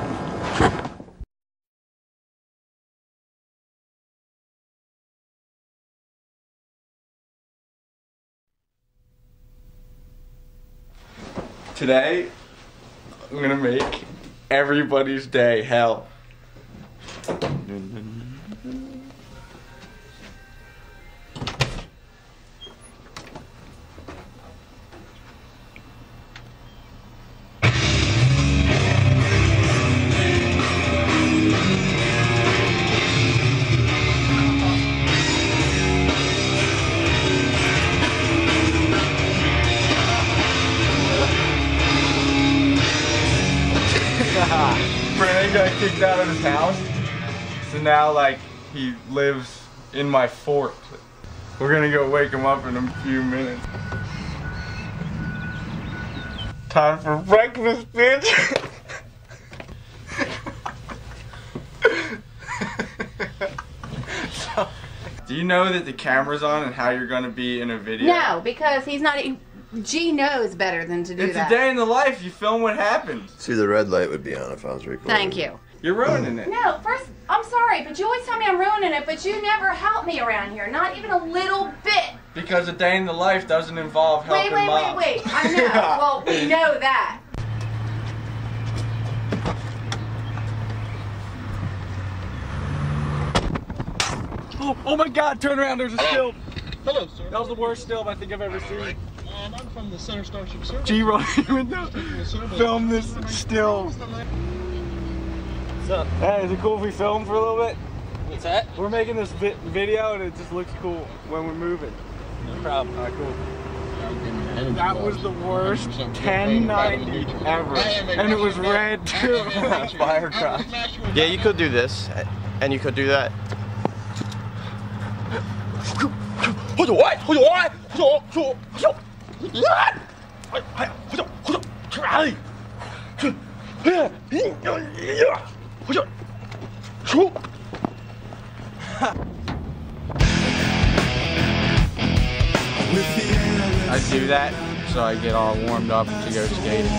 Today, I'm gonna make everybody's day hell. Brandon got kicked out of his house, so now like he lives in my fort. We're gonna go wake him up in a few minutes. Time for breakfast, bitch. So, do you know that the camera's on and how you're gonna be in a video? No, because he's not. G knows better than to do It's that. a day in the life. You film what happens. See, the red light would be on if I was recording. Thank you. You're ruining it. No, first, I'm sorry, but you always tell me I'm ruining it, but you never help me around here. Not even a little bit. Because a day in the life doesn't involve helping Wait, wait, mom. wait, wait. I know. Well, we know that. Oh, oh my God, turn around, there's a still. Hello, sir. That was the worst still I think I've ever seen. Um, I'm from the Center Starship Service. G-Roll, film this still. What's up? Hey, is it cool if we film for a little bit? What's that? We're making this vi video and it just looks cool when we're moving. No problem. Alright, cool. That was the worst ten ninety ever. And it was red too. Firecracker. Yeah, you could do this, and you could do that. I do that so I get all warmed up to go skating.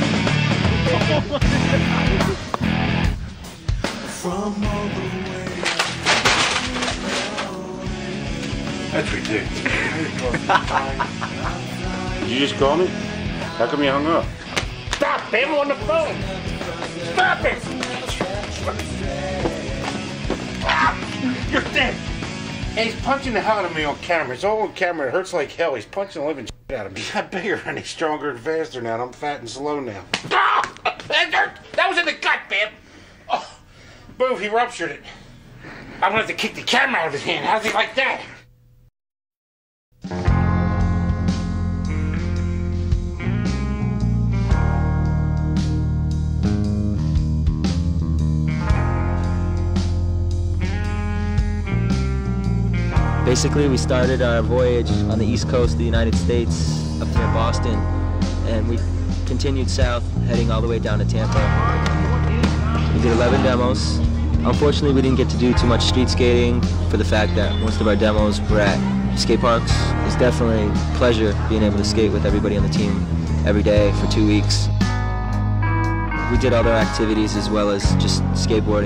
From all the way That's ridiculous. Did you just call me? How come you hung up? Stop, Bam, on the phone. Stop it. Ah, you're dead. Hey, he's punching the hell out of me on camera. It's all on camera. It hurts like hell. He's punching the living shit out of me. He's got bigger and he's stronger and faster now. And I'm fat and slow now. Ah, that was in the gut, Bam. Oh, move, he ruptured it. I'm gonna have to kick the camera out of his hand. How's he like that? Basically, we started our voyage on the east coast of the United States, up near Boston, and we continued south, heading all the way down to Tampa. We did eleven demos. Unfortunately, we didn't get to do too much street skating for the fact that most of our demos were at skate parks. It's definitely a pleasure being able to skate with everybody on the team every day for two weeks. We did other activities as well as just skateboarding.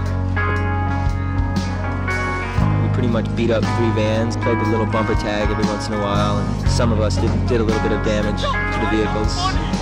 Pretty much beat up three vans, played the little bumper tag every once in a while, and some of us did, did a little bit of damage to the vehicles.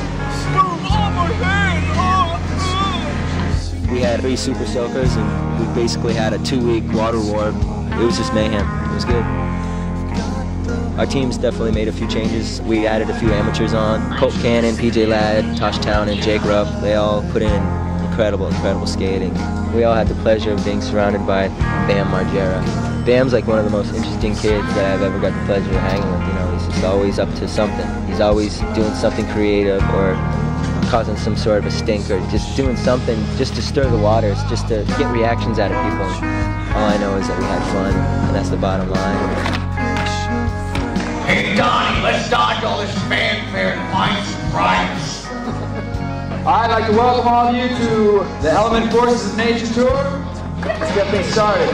We had three super soakers, and we basically had a two-week water war. It was just mayhem. It was good. Our team's definitely made a few changes. We added a few amateurs on. Colt Cannon, P J Ladd, Tosh Town, and Jake Rupp. They all put in incredible, incredible skating. We all had the pleasure of being surrounded by Bam Margera. Bam's like one of the most interesting kids that I've ever got the pleasure of hanging with. You know, he's just always up to something. He's always doing something creative or causing some sort of a stink or just doing something just to stir the waters, just to get reactions out of people. All I know is that we had fun, and that's the bottom line. Hey, Donnie, let's dodge all this fanfare and find some rights. I'd like to welcome all of you to the Element Forces of Nature Tour. Let's get things started.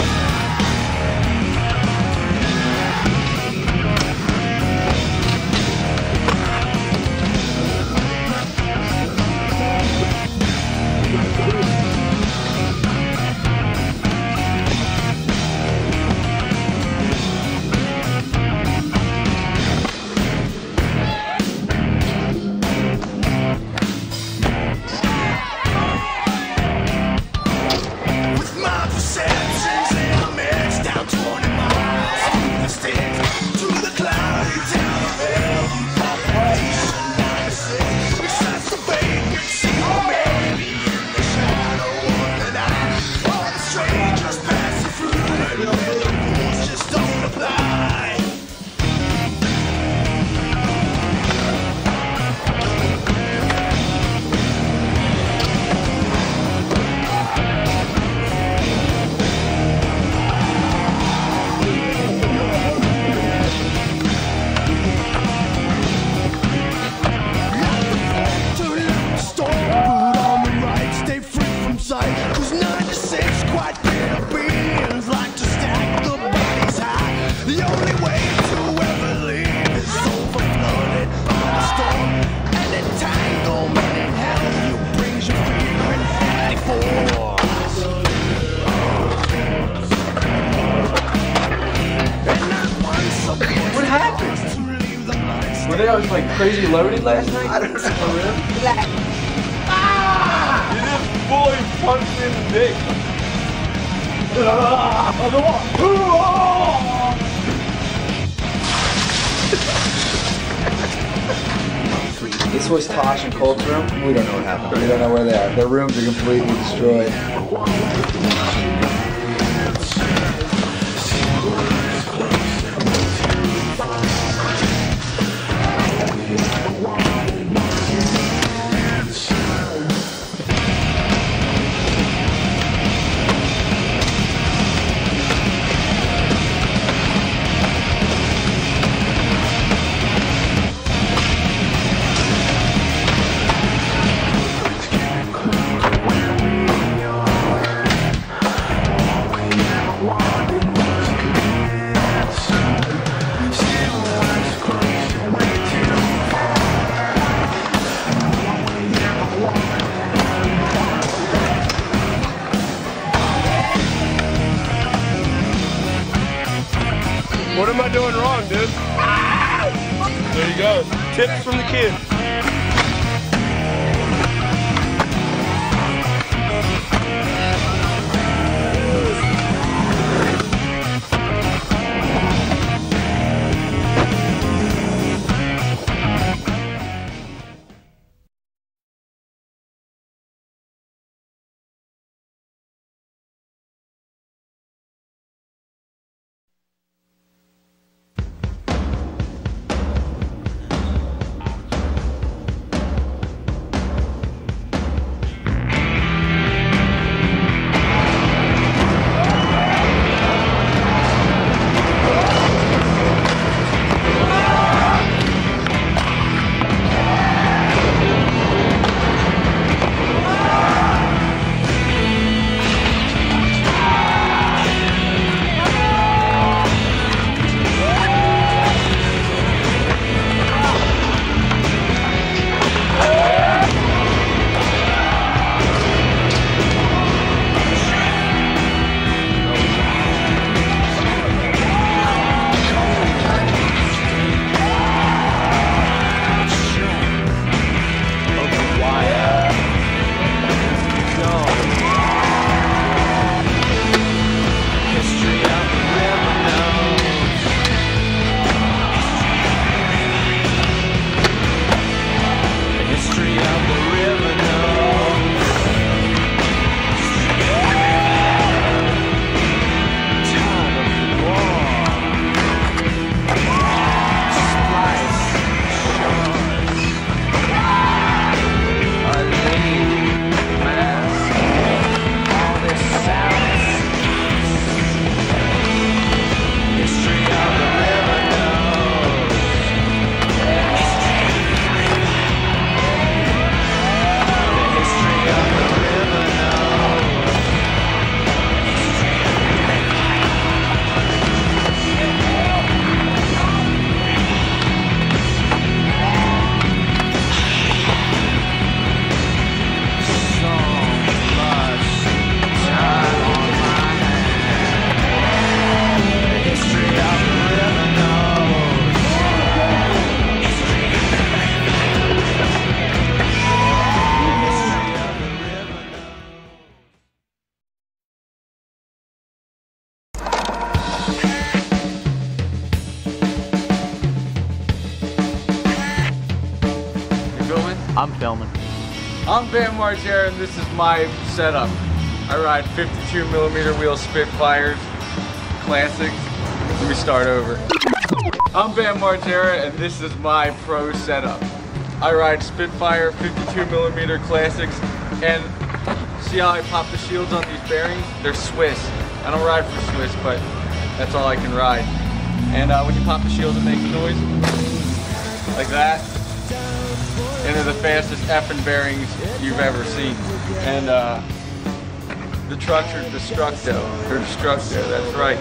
Were they always like crazy loaded last night? I don't know. For real? Ah! You just fully punched in the dick. Ah! Other one. This was Tosh and Colt's room. We don't know what happened. We don't know where they are. Their rooms are completely destroyed. What am I doing wrong, dude? There you go. Tips from the kid. I'm filming. I'm Bam Margera and this is my setup. I ride fifty-two millimeter wheel Spitfires, classics. Let me start over. I'm Bam Margera and this is my pro setup. I ride Spitfire fifty-two millimeter classics, and see how I pop the shields on these bearings? They're Swiss. I don't ride for Swiss, but that's all I can ride. And uh, when you pop the shields, it makes a noise like that. And they're the fastest effing bearings you've ever seen. And uh, the trucks are Destructo. They're Destructo, that's right.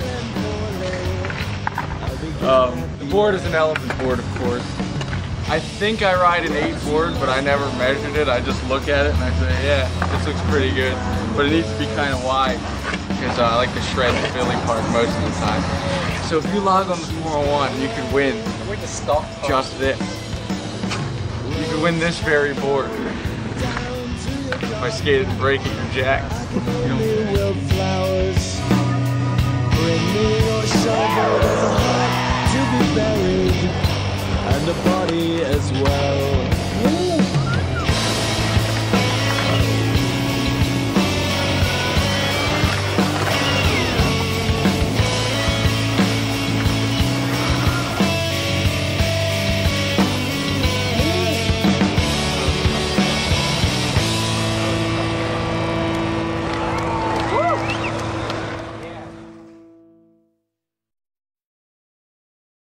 Um, the board is an element board, of course. I think I ride an eight board, but I never measured it. I just look at it and I say, yeah, this looks pretty good. But it needs to be kind of wide because uh, I like to shred the Philly part most of the time. So if you log on the four oh one, you could win just this. You could win this very board by skating and breaking your jack. You know?